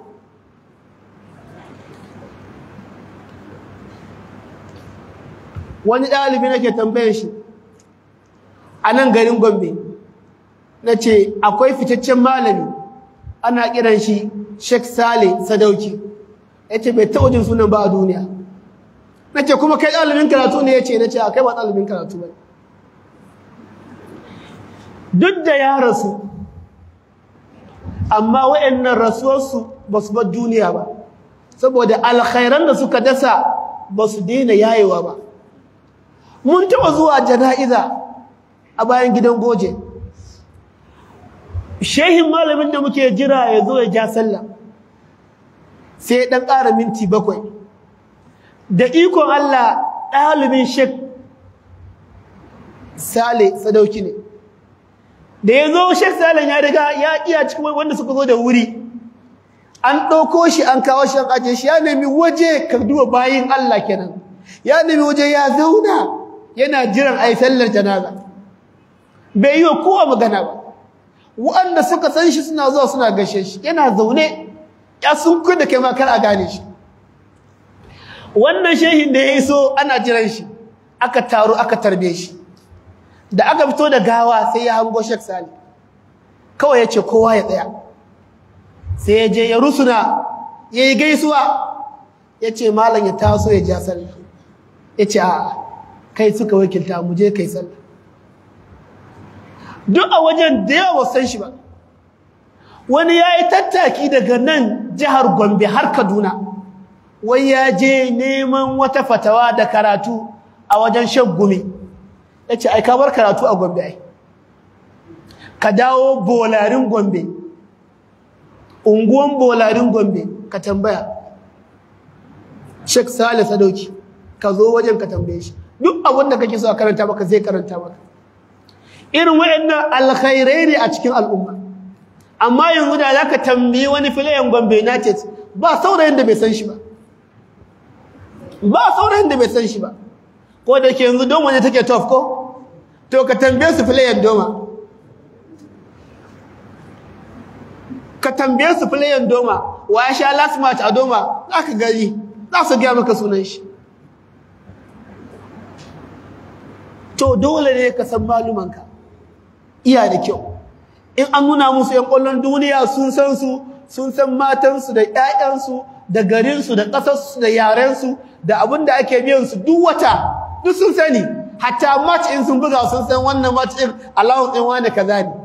wani dalibi nake tambayar shi a nan garin Gombe nace akwai fitaccen malami ana kiran shi Sheikh Saleh Sadauki yace bai taɓa jin sunan ba a duniya nace kuma kai ɗalibin karatu ne yace nace kai ba ɗalibin karatu ba duk da ya rasu amma wayannan rasuwarsu ba su bar duniya ba saboda alkhairan da suka dasa ba su daina yayewa ba mun taɓa zuwa jana'iza a bayan gidan goje shehin malamin da muke jira ya zo ya ja sallah sai dan ƙara minti bakwai da ikon Allah ɗalibin Sheikh Saleh Sadauki ne da ya zo Sheikh Saleh ya riga ya iya cikin wanda suka zo da wuri an ɗauko shi an kawo shi an aje shi ya nemi waje ka duba bayin Allah kenan ya nemi waje ya zauna yana jiran ayi sallar janaza bai yi wa kowa magana ba wanda suka san shi suna zuwa suna gashe shi yana zaune ya sun da kai ma kar a gane shi wannan shehin da ya iso ana jiran shi aka taru aka tarbe shi da aka fito da gawa sai ya hango Sheikh Salih kawai yace kowa ya tsaya sai ya je ya rusuna yayi gaisuwa yace malam ya taso ya ja sallah yace a kai suka wakilta mu je kai sallah duk a wajen da yawa san shi ba wani yayi tattaki daga nan jihar Gombe har Kaduna wai ya je neman wata fatawa da karatu a wajen Sheikh Gumi yace ai ka bar karatu a Gombe ai ka dawo bolarin Gombe unguwan bolarin Gombe ka tambaya Sheikh Salih Sadauki ka zo wajen ka tambaye shi duk abin da kake so a karanta maka zai karanta maka irin wayannan alkhairai ne a cikin al'umma amma yanzu da zaka tambayi wani filayen Gombe United ba saurayin da bai san shi ba ba saurayin da bai san shi ba ko da ke yanzu don wani take tough ko to ka tambaye su filayen Doma ka tambaye su filayen Doma wa ya sha last match a Doma zaka gani za su ga maka sunan shi to dole ne ka san malumanka iya da kyau in an nuna musu yan ƙwallon duniya sun san su sun san matansu da ƴaƴansu da garinsu da ƙasarsu da yarensu da abin da ake biyan su duk wata duk sun sani hatta match in sun buga sun san wannan match din allowance din wani kaza ne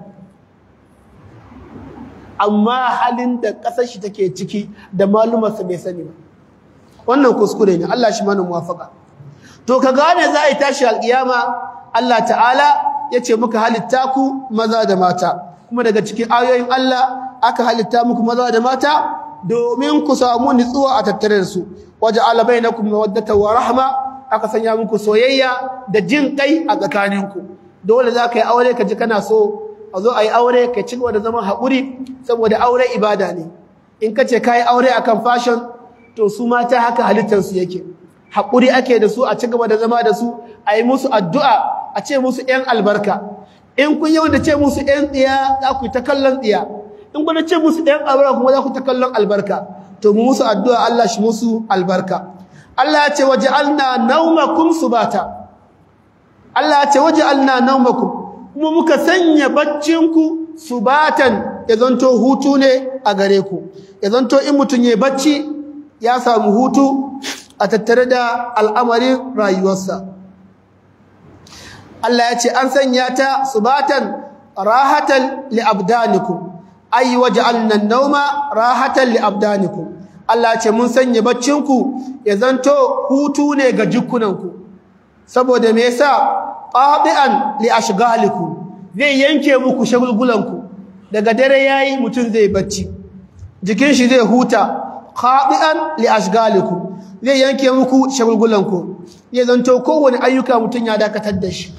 amma halin da ƙasar shi take ciki da malumarsa bai sani ba wannan kuskure ne Allah shi mana muwafaka to ka gane za a yi tashi alƙiyama Allah ta'ala ya ce muka halitta ku maza da mata kuma daga cikin ayoyin Allah aka halitta muku maza da mata domin ku samu nutsuwa a tattare da su waja'ala bainakum mawaddatan wa rahma aka sanya muku soyayya da jin kai a tsakaninku dole za ka yi aure ka ji kana so a zo a yi aure ka ci gaba da zaman haƙuri saboda aure ibada ne in ka ce ka yi aure akan fashion to su mata haka halittarsu yake haƙuri ake da su a ci gaba da zama da su a yi musu addu'a a ce musu ‘yan albarka in kun yau da ce musu ‘yan tsiya za ku yi ta kallon tsiya in kun ce musu ‘yan albarka kuma za ku ta kallon albarka to mu musu addu'a Allah shi musu albarka Allah ya ce waje alna naumakum subata Allah ya ce waje alna naumakum kuma muka sanya baccinku subatan ya zanto hutu ne a gare ku ya zanto in mutum ya bacci ya samu hutu a tattare da al'amarin rayuwarsa Allah ya ce an sanya ta subatan rahatan li abdanikum ay waj'alna an-nawma rahatan li abdanikum Allah ya ce mun sanya baccinku ya zanto hutu ne ga jikunanku saboda me yasa qadi'an li ashghalikum zai yanke muku shagulgulanku daga dare yayi mutun zai bacci jikin shi zai huta qadi'an li ashghalikum zai yanke muku shagulgulanku ya zanto kowane ayyuka mutun ya dakatar da shi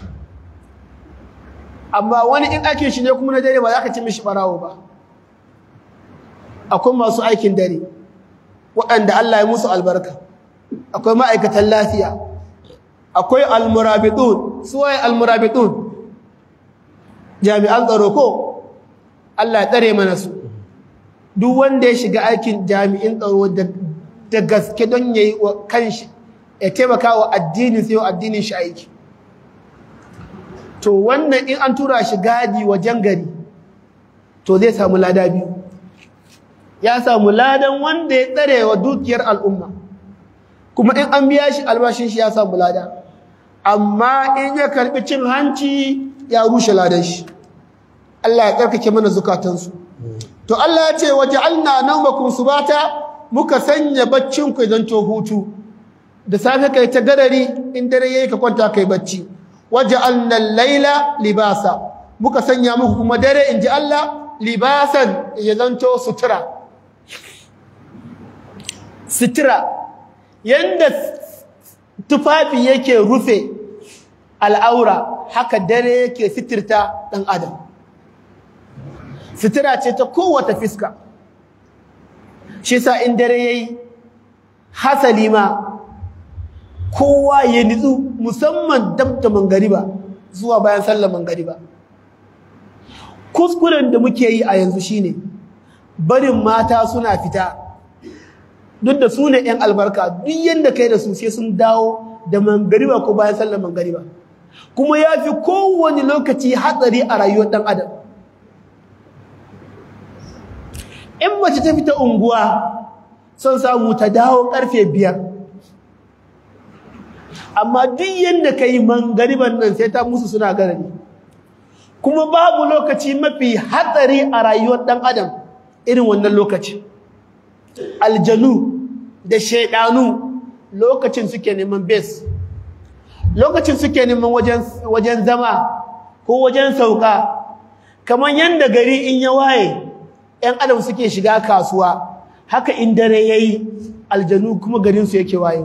amma wani in aikin shi ne kuma na dare ba za ka ci mishi barawo ba akwai masu aikin dare waɗanda Allah ya musu albarka akwai ma'aikatan lafiya akwai almurabitun su waye almurabitun jami'an tsaro ko Allah ya tsare mana su duk wanda ya shiga aikin jami'in tsaro da gaske don yayi wa kanshi ya taimaka wa addinin sai wa addinin shi aiki to wannan in an tura shi gadi wajen gari to zai samu lada biyu ya samu ladan wanda ya tsare wa dukiyar al'umma kuma in an biya shi albashin shi ya samu lada amma in ya karbi cin hanci ya rushe ladan shi Allah ya tsarkake mana zukatansu to Allah ya ce waja'alna nawmakum subata muka sanya baccin ku idan to hutu da safe kai ta garari in dare yayi ka kwanta kai bacci waja'alna al-laila libasa muka sanya muku kuma dare inji Allah libasan ya zanto sutura sutura yanda tufafi yake rufe al'aura haka dare yake sitirta dan adam sutura ce ta kowace fiska shi sa in dare yayi hasali ma kowa ya nitsu musamman dabta mangariba zuwa bayan sallar mangariba kuskuren da muke yi a yanzu shine barin mata suna fita duk da su ne ‘yan albarka duk yadda kai da su sai sun dawo da mangariba ko bayan sallar mangariba kuma ya fi kowane lokaci hatsari a rayuwar ɗan adam in mace ta fita unguwa son samu ta dawo ƙarfe biyar amma duk yadda ka yi mangariban nan sai ta musu suna garani kuma babu lokaci mafi hatsari a rayuwar ɗan adam irin wannan lokaci aljanu da shaidanu lokacin suke neman base lokacin suke neman wajen wajen zama ko wajen sauka kamar yanda gari in ya waye ɗan adam suke shiga kasuwa haka in dare yayi aljanu kuma garin su yake wayewa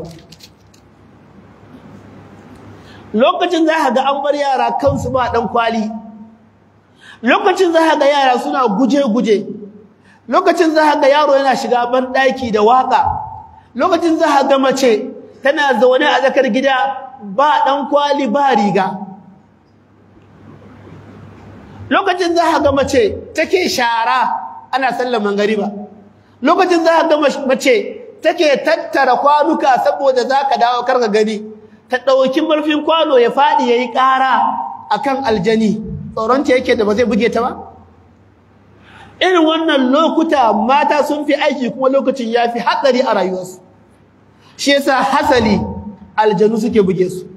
lokacin za ka ga an bar yara kansu ba dan kwali lokacin za ka ga yara suna guje-guje lokacin za ka ga yaro yana shiga ban daki da waka lokacin za ka ga mace tana zaune a zakar gida ba dan kwali ba riga lokacin za ka ga mace take shara ana sallar mangariba lokacin za ka ga mace take tattara kwanuka saboda zaka dawo karka gani ta dauki murfin kwano ya fadi yayi kara akan aljani tsoron ta yake da ba zai buge ta ba irin wannan lokuta mata sun fi aiki kuma lokacin yafi hatsari a rayuwarsu shi yasa hasali aljanu suke buge su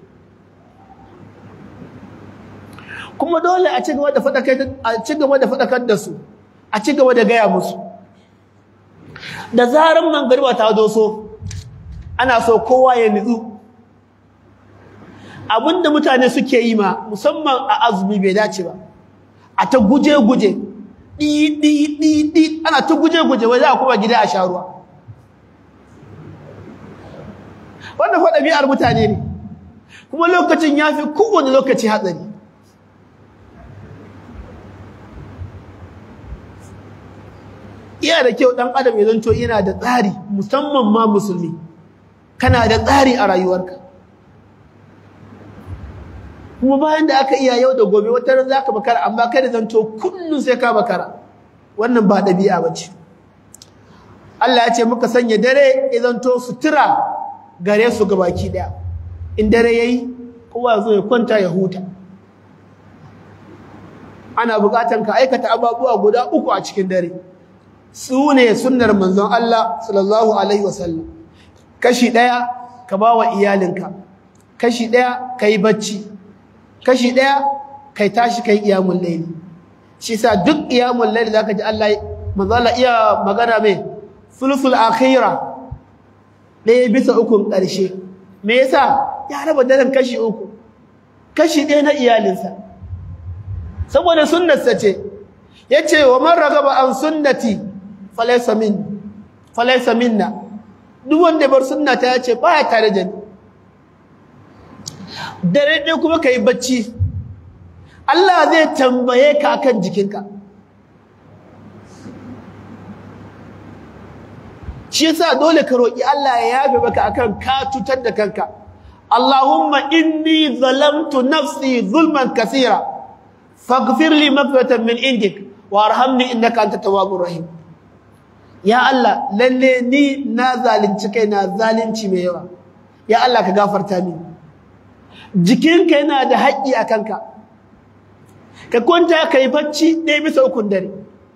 kuma dole a ci gaba da fadakar a ci gaba da fadakar da su a ci gaba da gaya musu da zaran mangariba ta doso ana so kowa ya nitsu abinda mutane suke yi ma musamman a azumi bai dace ba a ta guje guje di di di di ana ta guje guje wai za a kuma gida a sha ruwa wannan fa dabi'ar mutane ne kuma lokacin yafi kowane lokaci hatsari iya da kyau dan adam ya zanto yana da tsari musamman ma musulmi kana da tsari a rayuwarka kuma bayan da aka iya yau da gobe wata ran zaka bakara amma kai da zanto kullun sai ka bakara wannan ba dabi'a bace Allah ya ce muka sanya dare ya zanto sutura gare su gabaki daya in dare yayi kowa zo ya kwanta ya huta ana bukatan ka aikata ababuwa guda uku a cikin dare su ne sunnar manzon Allah sallallahu alaihi wasallam kashi daya ka bawa iyalinka kashi daya kai bacci kashi daya kai tashi kai qiyamul layl shi sa duk qiyamul layl zaka ji Allah manzon Allah iya magana mai sulsul akhira daya bisa ukun karshe me yasa ya raba daren kashi uku kashi daya na iyalinsa saboda sunnarsa ce yace wa man ragaba an sunnati falaysa min falaysa minna duk wanda bar sunnata yace baya tare da ni dare dai kuma kai bacci Allah zai tambaye ka akan jikinka shi yasa dole ka roki Allah ya yafe maka akan ka tutar da kanka Allahumma inni zalamtu nafsi zulman kaseera faghfir li maghfiratan min indik warhamni innaka antat tawwabur rahim ya Allah lalle ni na zalunci kai na zalunci mai yawa ya Allah ka gafarta mini jikinka yana da haƙƙi a kanka ka kwanta kai bacci ɗaya bisa ukun dare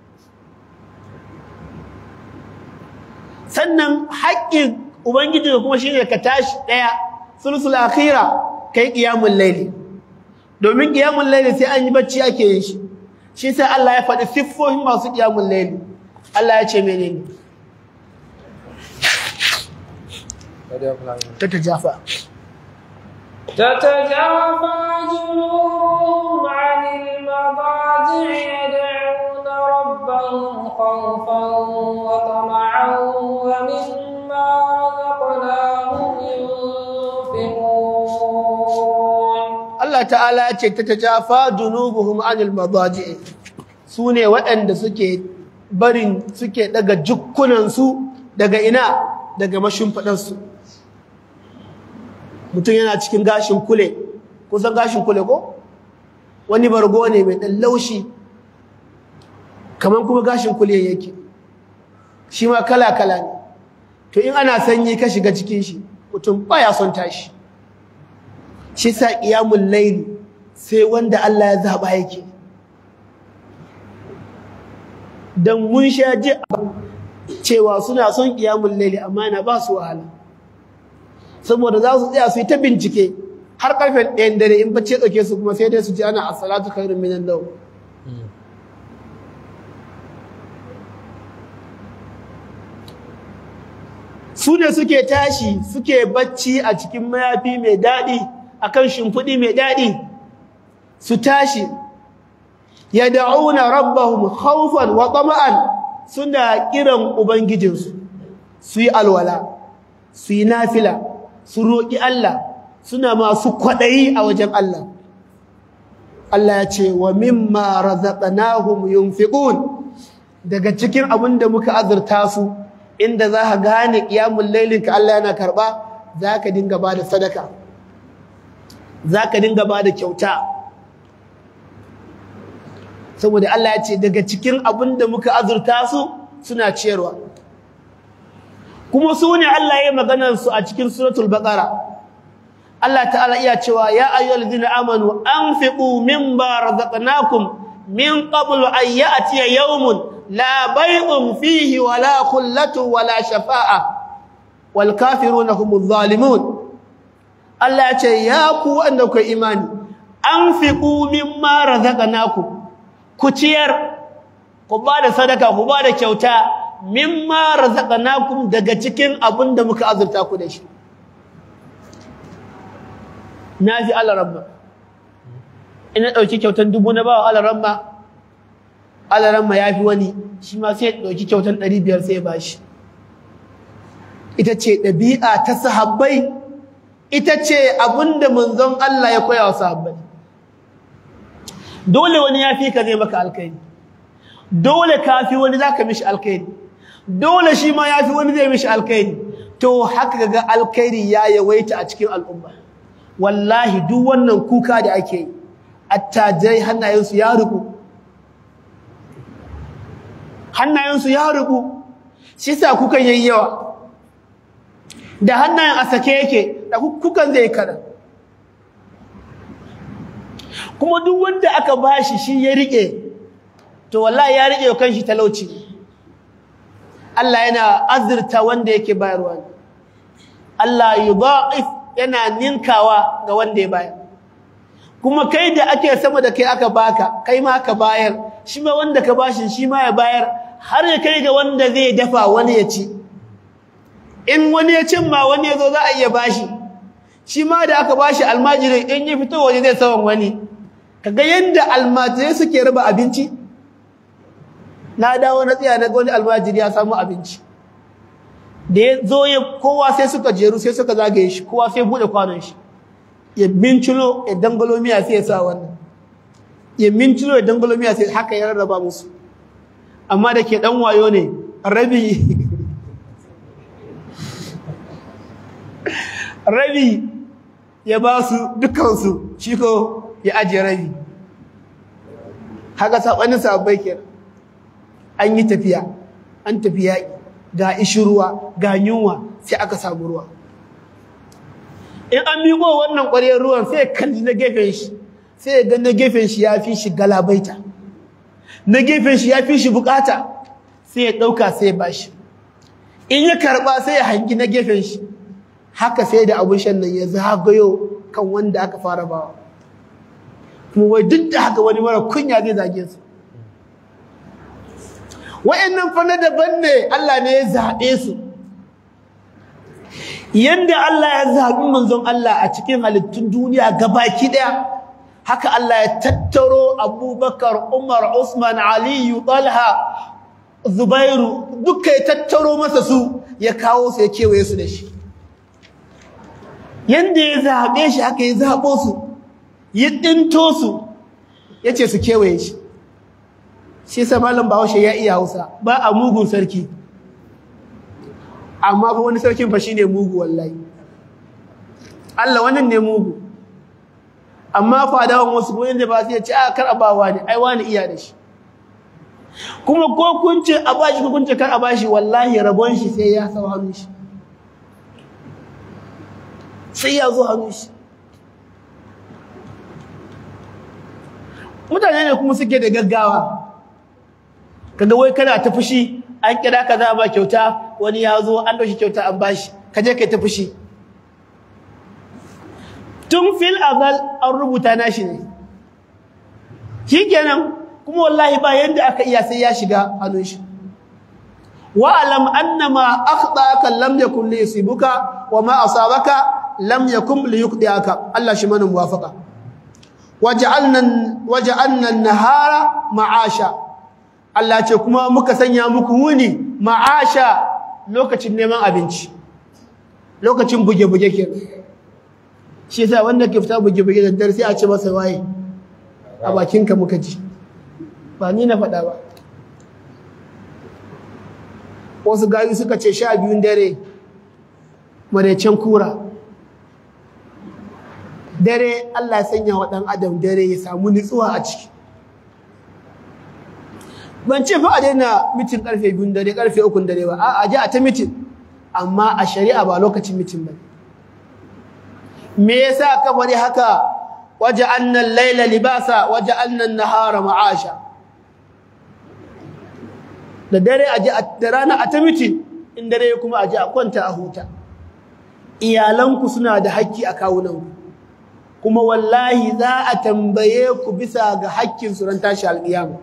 sannan haƙƙin ubangiji kuma shine ka tashi ɗaya sulsul akhira kai qiyamul layli domin qiyamul layli sai an yi bacci ake yin shi shi sai Allah ya faɗi siffofin masu qiyamul layli Allah ya ce menene tatajafa تتجافى جنوبهم عن المضاجع يدعون ربهم خوفا وطمعا ومما رزقناهم ينفقون الله تعالى تتجافى جنوبهم عن المضاجع sune waɗanda suke barin suke daga jukkunansu daga ina daga mashimfadansu mutum yana cikin gashin kule kusan gashin kule ko wani bargo ne mai dan laushi kaman kuma gashin kuliyan yake shi ma kala kala ne to in ana sanyi ka shiga cikin shi mutum baya son tashi shi sa qiyamul layli sai wanda Allah ya zaba yake dan mun sha ji cewa suna son qiyamul layli amma na ba su wahala saboda za su tsaya su yi ta bincike har karfe ɗayan dare in bacci dauke su kuma sai dai su ji ana as-salatu khairun minan nawm su ne suke tashi suke bacci a cikin mayafi mai daɗi akan shimfiɗi mai daɗi su tashi yad'una rabbahum khawfan wa tama'an suna kiran ubangijinsu su yi alwala su yi nafila su roƙi Allah suna masu kwaɗayi a wajen Allah Allah ya ce wa mimma razaqnahum yunfiqun daga cikin abin da muka azurta su inda za ka gane qiyamul lailin ka Allah yana karba za ka dinga bada sadaka za ka dinga bada kyauta saboda Allah ya ce daga cikin abin da muka azurta su suna ciyarwa kuma su ne Allah ya maganar su a cikin suratul baqara Allah ta'ala iya cewa ya ayyuhallazina amanu anfiqu mimma razaqnakum min qablu an ya'tiya yawmun la bay'un fihi wala khullatu wala shafa'a wal kafiruna humuz zalimun Allah ya ce ya ku wanda ku imani anfiqu mimma razaqnakum ku ciyar ku bada sadaka ku bada kyauta mimma razaqnakum daga cikin abin da muka azurta ku da shi nafi alaramma ina dauki kyautan dubu na bawa alaramma alaramma yafi wani shi ma sai dauki kyautan ɗari biyar sai ya bashi ita ce dabi'a ta sahabbai ita ce abinda manzon Allah ya koya wa sahabbai dole wani yafi ka zai maka alkhairi dole kafi wani zaka mishi alkhairi dole shi ma yafi wani zai mishi alkhairi to haka ga alkhairi ya yawaita a cikin al'umma wallahi duk wannan kuka da ake yi attajirai hannayensu ya rubu hannayensu ya rubu shi sa kukan yayi yawa da hannayen a sake yake da kukan zai kada kuma duk wanda aka bashi shi ya rike to wallahi ya rike kanshi talauci Allah yana azurta wanda yake bayarwa Allah yudha'if yana ninkawa ga wanda ya bayar kuma kai da ake sama da kai aka baka kai ma ka bayar shi ma wanda ka bashi shi ma ya bayar har ya kai ga wanda zai dafa wani ya ci in wani ya cin ma wani yazo za a iya bashi shi ma da aka bashi almajiri in ya fito waje zai sawan wani kaga yanda almajirai suke raba abinci na dawo na tsaya na ga wani almajiri ya samu abinci da ya zo ya kowa sai suka jeru sai suka zagaye shi kowa sai bude kwanon shi ya mincilo ya dangalo miya sai ya sa wannan ya mincilo ya dangalo miya sai haka ya rarraba musu amma da ke dan wayo ne rabi rabi ya ba su dukansu shi ko ya ajiye rabi haka sabanin sabbai kenan an yi tafiya an tafiya ga ishirwa ga yunwa sai aka samu ruwa in an miƙo wannan ƙwarewar ruwan sai kalli na gefen shi sai ga na gefen shi ya fi shi galabaita na gefen shi ya fi shi bukata sai ya ɗauka sai ya bashi in ya karɓa sai ya hangi na gefen shi haka sai da abun shan nan ya zagayo kan wanda aka fara bawa kuma wai duk da haka wani mara kunya zai zage su wa'annan fa na daban ne Allah ne ya zaɓe su yanda Allah ya zaɓi manzon Allah a cikin halittun duniya gabaki ɗaya haka Allah ya tattaro Abubakar Umar Usman Ali Talha Zubairu duka ya tattaro masa su ya kawo su ya kewaye su da shi yanda ya zaɓe shi haka ya zaɓo su ya ɗinto su ya ce su kewaye shi shi sa malam Bahaushe ya iya Hausa ba a mugun sarki amma fa wani sarkin fa shine mugu wallahi Allah wannan ne mugu amma fadawan wasu ko inda ba sai ya ce a kar abawa ne ai wani iya da shi kuma ko kun ce a bashi ko kun ce kar a bashi wallahi rabon shi sai ya sau hannun shi sai ya zo hannun shi. Mutane ne kuma suke da gaggawa, kaga wai kana ta fushi an kira ka za a ba kyauta, wani ya zo an ɗauki kyauta an bashi, ka je kai ta fushi. Tun fil azal an rubuta nashi ne shikenan, kuma wallahi ba yanda aka iya sai ya shiga hannun shi. wa alam annama akhtaka lam yakun li yusibuka wa ma asabaka lam yakun li yuqdiaka. Allah shi mana muwafaqa. waja'alna waja'alna an-nahara ma'asha, Allah ce kuma muka sanya muku wuni ma'asha, lokacin neman abinci, lokacin buge-buge kenan. Shi yasa wanda ke fita buge-buge da dare sai a ce masa waye a bakinka muka ji, ba ni na faɗa ba. Wasu gayu suka ce sha biyun dare maraicen kura. Dare Allah ya sanya wa ɗan adam dare ya samu nutsuwa a ciki. Ban ce fa a daina mitin ƙarfe biyun dare ƙarfe ukun dare ba, a ji a ta mitin, amma a shari'a ba lokacin mitin ba. Me yasa ka bari haka? waja'alna al-layla libasa waja'alna an-nahara ma'asha. Da dare aje da rana a ta mitin, in dare kuma aje a kwanta a huta. Iyalanku suna da haƙƙi a kawunanku, kuma wallahi za a tambaye ku bisa ga haƙƙin su ran tashi alƙiyama.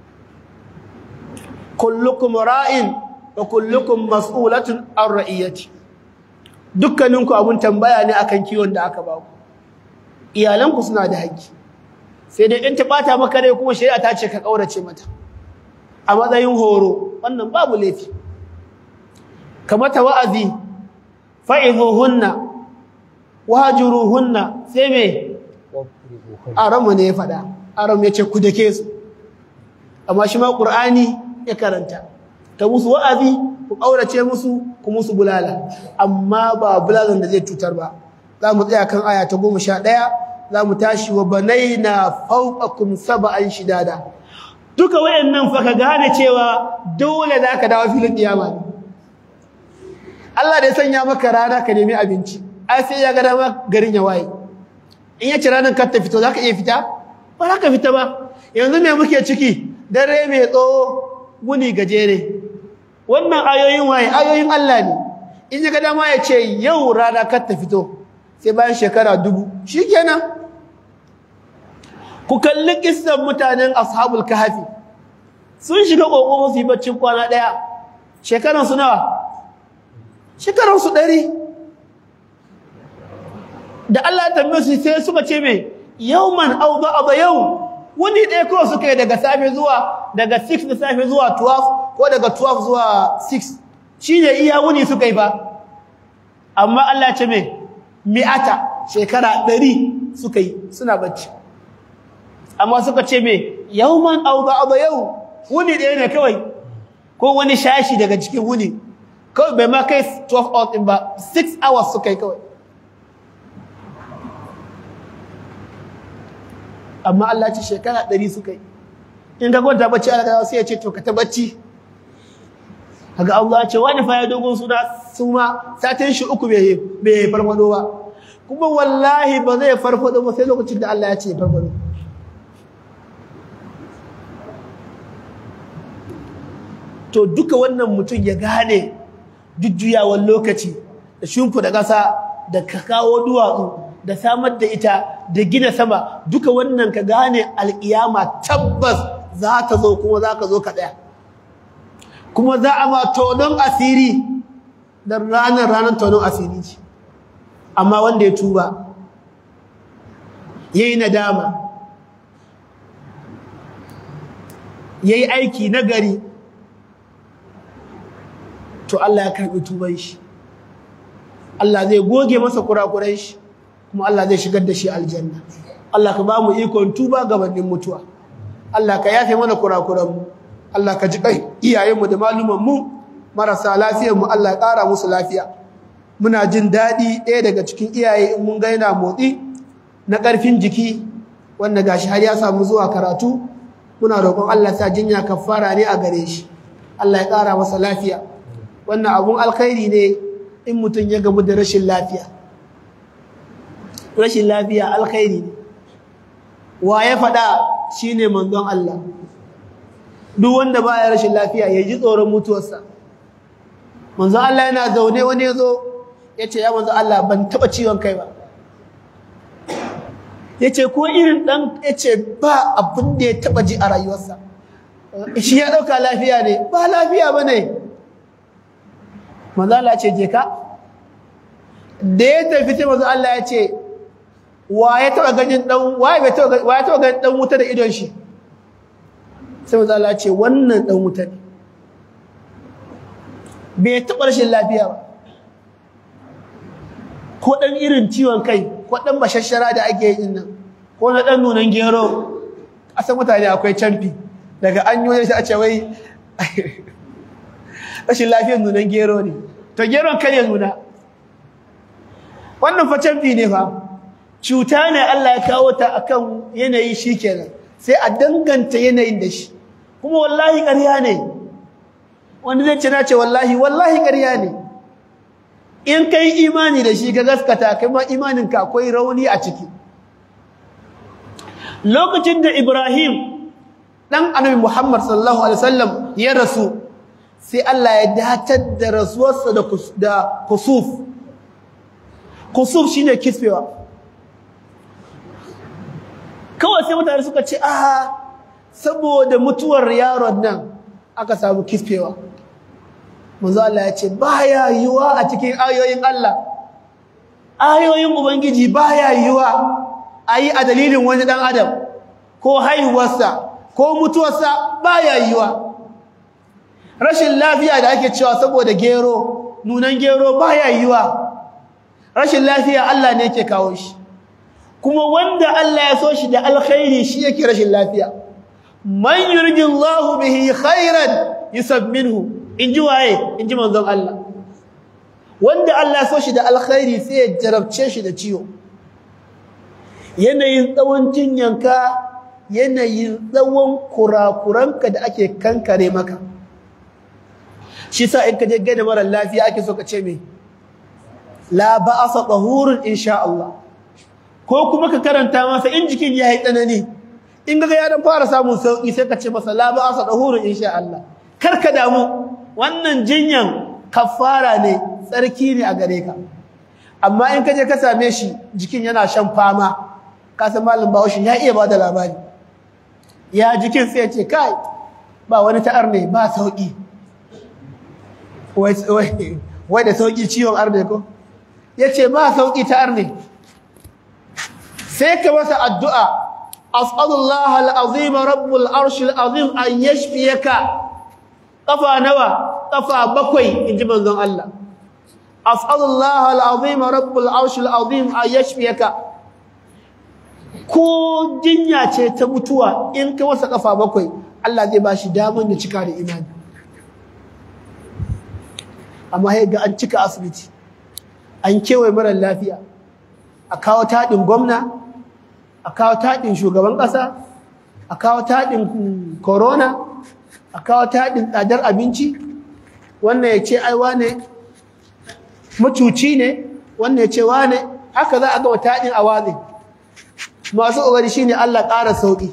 Kullukum ra'in wa kullukum mas'ulatun an ra'iyati. Dukkaninku abun tambaya ne akan kiwon da aka ba ku. Iyalanku suna da haƙƙi, sai dai in ta bata maka rai kuma shari'a ta ce ka kaurace mata a matsayin horo, wannan babu laifi. Kamata wa'azi, fa'izuhunna wahjuruhunna, sai me aramu ne ya faɗa, aramu ya ce ku dake su, amma shi ma Qur'ani ya karanta, ka musu wa'azi ku kaurace musu, ku musu bulala, amma ba bulalan da zai cutar ba. Za mu tsaya kan aya ta goma sha ɗaya, za mu tashi wa banaina fawqakum sab'an shidada. Duka wayannan fa ka gane cewa dole za ka dawo filin kiyama ne. Allah da ya sanya maka rana ka nemi abinci, ai sai ya ga dama garin ya waye. In ya ci ranar ka ta fito, za ka iya fita? Ba za ka fita ba. Yanzu me muke ciki? Dare mai tsawo, wuni gajere. Wannan ayoyin waye? Ayoyin Allah ne. In ya ga dama ya ce yau rana ka ta fito, sai bayan shekara dubu, shi kenan. Ku kalli kissan mutanen ashabul kahfi, sun shiga ƙoƙo su yi baccin kwana ɗaya, shekaransu nawa? Shekaransu ɗari. Da Allah ya tambaye su sai suka ce mai yawman au ba'da yau, wani ɗaya kawai suka yi daga safe zuwa daga six da safe zuwa twelve, ko daga twelve zuwa six, shi ne iya wuni suka yi ba. Amma Allah ya ce mai mi'ata, shekara ɗari suka yi suna bacci. Amma suka ce me yawman aw ba'da yau, wuni ɗaya ne kawai, ko wani shashi daga cikin wuni kawai, bai ma kai twelve hours din ba, six hours suka yi kawai. Amma Allah ce shekara ɗari suka yi. In ga gwanta bacci Allah sai ya ce to ka ta bacci. Kaga Allah ce wani fa ya dogon suna suma satin shi uku bai bai farfado ba, kuma wallahi ba zai farfado ba sai lokacin da Allah ya ce farfado. To duka wannan mutum ya gane jujjuyawan lokaci da shimfiɗa ƙasa da ka kawo duwatsu da samar da ita da gina sama, duka wannan ka gane alƙiyama tabbas za ta zo, kuma za ka zo ka ɗaya, kuma za a ma tonon asiri da ranar ranar tonon asiri ce. Amma wanda ya tuba ya yi nadama, ya yi aiki nagari, to Allah ya karɓi tuban shi, Allah zai goge masa kurakuran shi, kuma Allah zai shigar da shi aljanna. Allah ka ba mu ikon tuba gabanin mutuwa. Allah ka yafe mana kurakuranmu. Allah ka ji kai iyayenmu da malumanmu marasa lafiyarmu, Allah ya ƙara musu lafiya. Muna jin daɗi ɗaya daga cikin iyaye in mun ga yana motsi na ƙarfin jiki, wanda gashi har ya samu zuwa karatu, muna roƙon Allah sa jinya kafara ne a gare shi Allah ya ƙara masa lafiya wannan abun alkhairi ne in mutum ya gamu da rashin lafiya rashin lafiya alkhairi ne wa ya faɗa shine manzon Allah duk wanda baya rashin lafiya ya ji tsoron mutuwarsa manzon Allah yana zaune wani ya zo ya ce ya manzon Allah ban taɓa ciwon kai ba ya ce ko irin ɗan ya ce ba abin da ya taɓa ji a rayuwarsa shi ya ɗauka lafiya ne ba lafiya ba ne manzo Allah ce je ka da ya tafi sai manzo Allah ya ce wa ya taɓa ganin ɗan wa ya taɓa ganin ɗan wuta da idon shi sai manzo Allah ya ce wannan ɗan wuta ne bai taɓa rashin lafiya ba ko ɗan irin ciwon kai ko ɗan bashashara da ake yi nan ko na ɗan nunan gero a san mutane akwai camfi daga an yi shi a ce wai rashin lafiyar nunan gero ne to geron kan ya nuna wannan fa camfi ne fa cuta ne Allah ya kawo ta akan yanayi shikenan sai a danganta yanayin da shi kuma wallahi ƙarya ne wanda zai ce na ce wallahi wallahi ƙarya ne in kai imani da shi ka gaskata kai ma imaninka akwai rauni a ciki lokacin da Ibrahim dan annabi Muhammad sallallahu alaihi wasallam ya rasu sai Allah ya datar da rasuwarsa da da kusuf kusuf shine kisfewa kawai sai mutane suka ce aha saboda mutuwar yaron nan aka samu kisfewa manzo Allah ya ce baya yiwa a cikin ayoyin Allah ayoyin ubangiji baya yiwa ayi a dalilin wani dan adam ko haihuwarsa ko mutuwarsa baya yiwa rashin lafiya da ake cewa saboda gero nunan gero baya yiwa rashin lafiya Allah ne yake kawo shi kuma wanda Allah ya so shi da alkhairi shi yake rashin lafiya man yuridillahu bihi khairan yusabminhu inji waye inji manzon Allah wanda Allah ya so shi da alkhairi sai ya jarabce shi da ciwo yanayin tsawon jinyanka yanayin tsawon kurakuranka da ake kankare maka shi sa in ka je gane mara lafiya ake so ka ce me la ba'asa tahurun insha Allah ko kuma ka karanta masa in jikin ya yi tsanani in ga ya dan fara samun sauki sai ka ce masa la ba'asa tahurun insha Allah kar ka damu wannan jinyan kafara ne tsarki ne a gare ka amma in ka je ka same shi jikin yana shan fama ka san malam Bahaushe ya iya bada labari ya jikin sai ya ce kai ba wani ta'ar ne ba sauki wai wai wai da sauki ciwon arne ko yace ba sauki ta'ar ne sai ka masa addu'a as'alullah al'azim rabbul arshil azim an yashfiyaka kafa nawa kafa bakwai inji manzon Allah as'alullah al'azim rabbul arshil azim an yashfiyaka ko jinya ce ta mutuwa in ka masa kafa bakwai Allah zai bashi daman ya cika da imani amma sai ga an cika asibiti an kewaye mara lafiya a kawo taɗin gwamna a kawo taɗin shugaban ƙasa a kawo taɗin corona a kawo taɗin tsadar abinci wannan ya ce ai wane macuci ne wannan ya ce wane haka za a gama taɗin a watsi masu ƙoƙari shine Allah ƙara sauƙi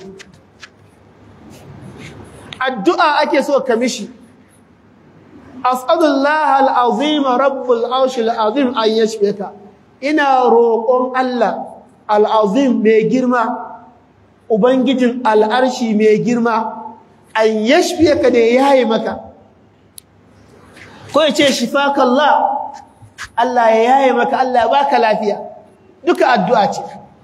addu'a ake so ka mishi as'alullah al'azim rabbul arshil azim an yashfika ina roƙon Allah al'azim mai girma ubangijin al'arshi mai girma an yashfika da yayi maka ko yace shifakallah Allah ya yayi maka Allah ya baka lafiya duka addu'a ce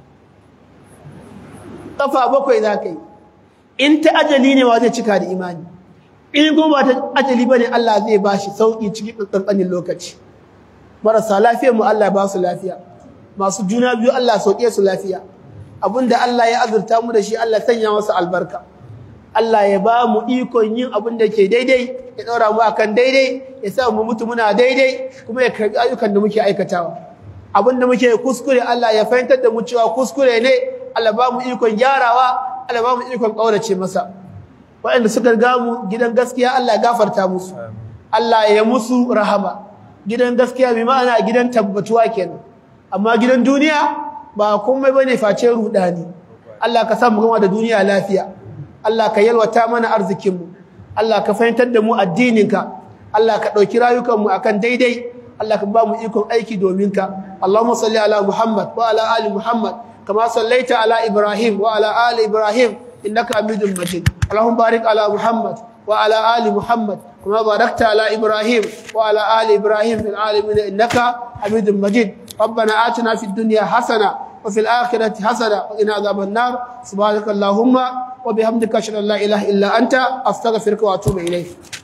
kafa bakwai zakai in ta ajali ne wa zai cika da imani in kuma ba ta ajali bane Allah zai bashi sauki cikin kankanin lokaci marasa lafiyar mu Allah ba su lafiya masu juna biyu Allah sauke su lafiya abinda Allah ya azurta mu da shi Allah sanya masa albarka Allah ya ba mu ikon yin abin da ke daidai ya daura mu akan daidai ya sa mu mutu muna daidai kuma ya karbi ayyukan da muke aikatawa abin da muke kuskure Allah ya fahimtar da mu cewa kuskure ne Allah ba mu ikon gyarawa Allah ba mu ikon kaurace masa waɗanda suka riga mu gidan gaskiya Allah ya gafarta musu Allah ya musu rahama gidan gaskiya bi ma'ana gidan tabbatuwa kenan amma gidan duniya ba komai bane face rudani Allah ka sa mu gama da duniya lafiya Allah ka yalwata mana arzikin mu Allah ka fahimtar da mu addininka Allah ka dauki rayukan mu akan daidai Allah ka ba mu ikon aiki domin ka Allahumma salli ala Muhammad wa ala ali Muhammad kama sallaita ala Ibrahim wa ala ali Ibrahim innaka Hamidum Majid Allahumma barik ala Muhammad wa ala ali Muhammad kama barakta ala Ibrahim wa ala ali Ibrahim fil alamin innaka Hamidum Majid ربنا آتنا في الدنيا حسنة وفي الآخرة حسنة وقنا عذاب النار سبحانك اللهم وبحمدك أشهد أن لا إله إلا أنت أستغفرك وأتوب إليك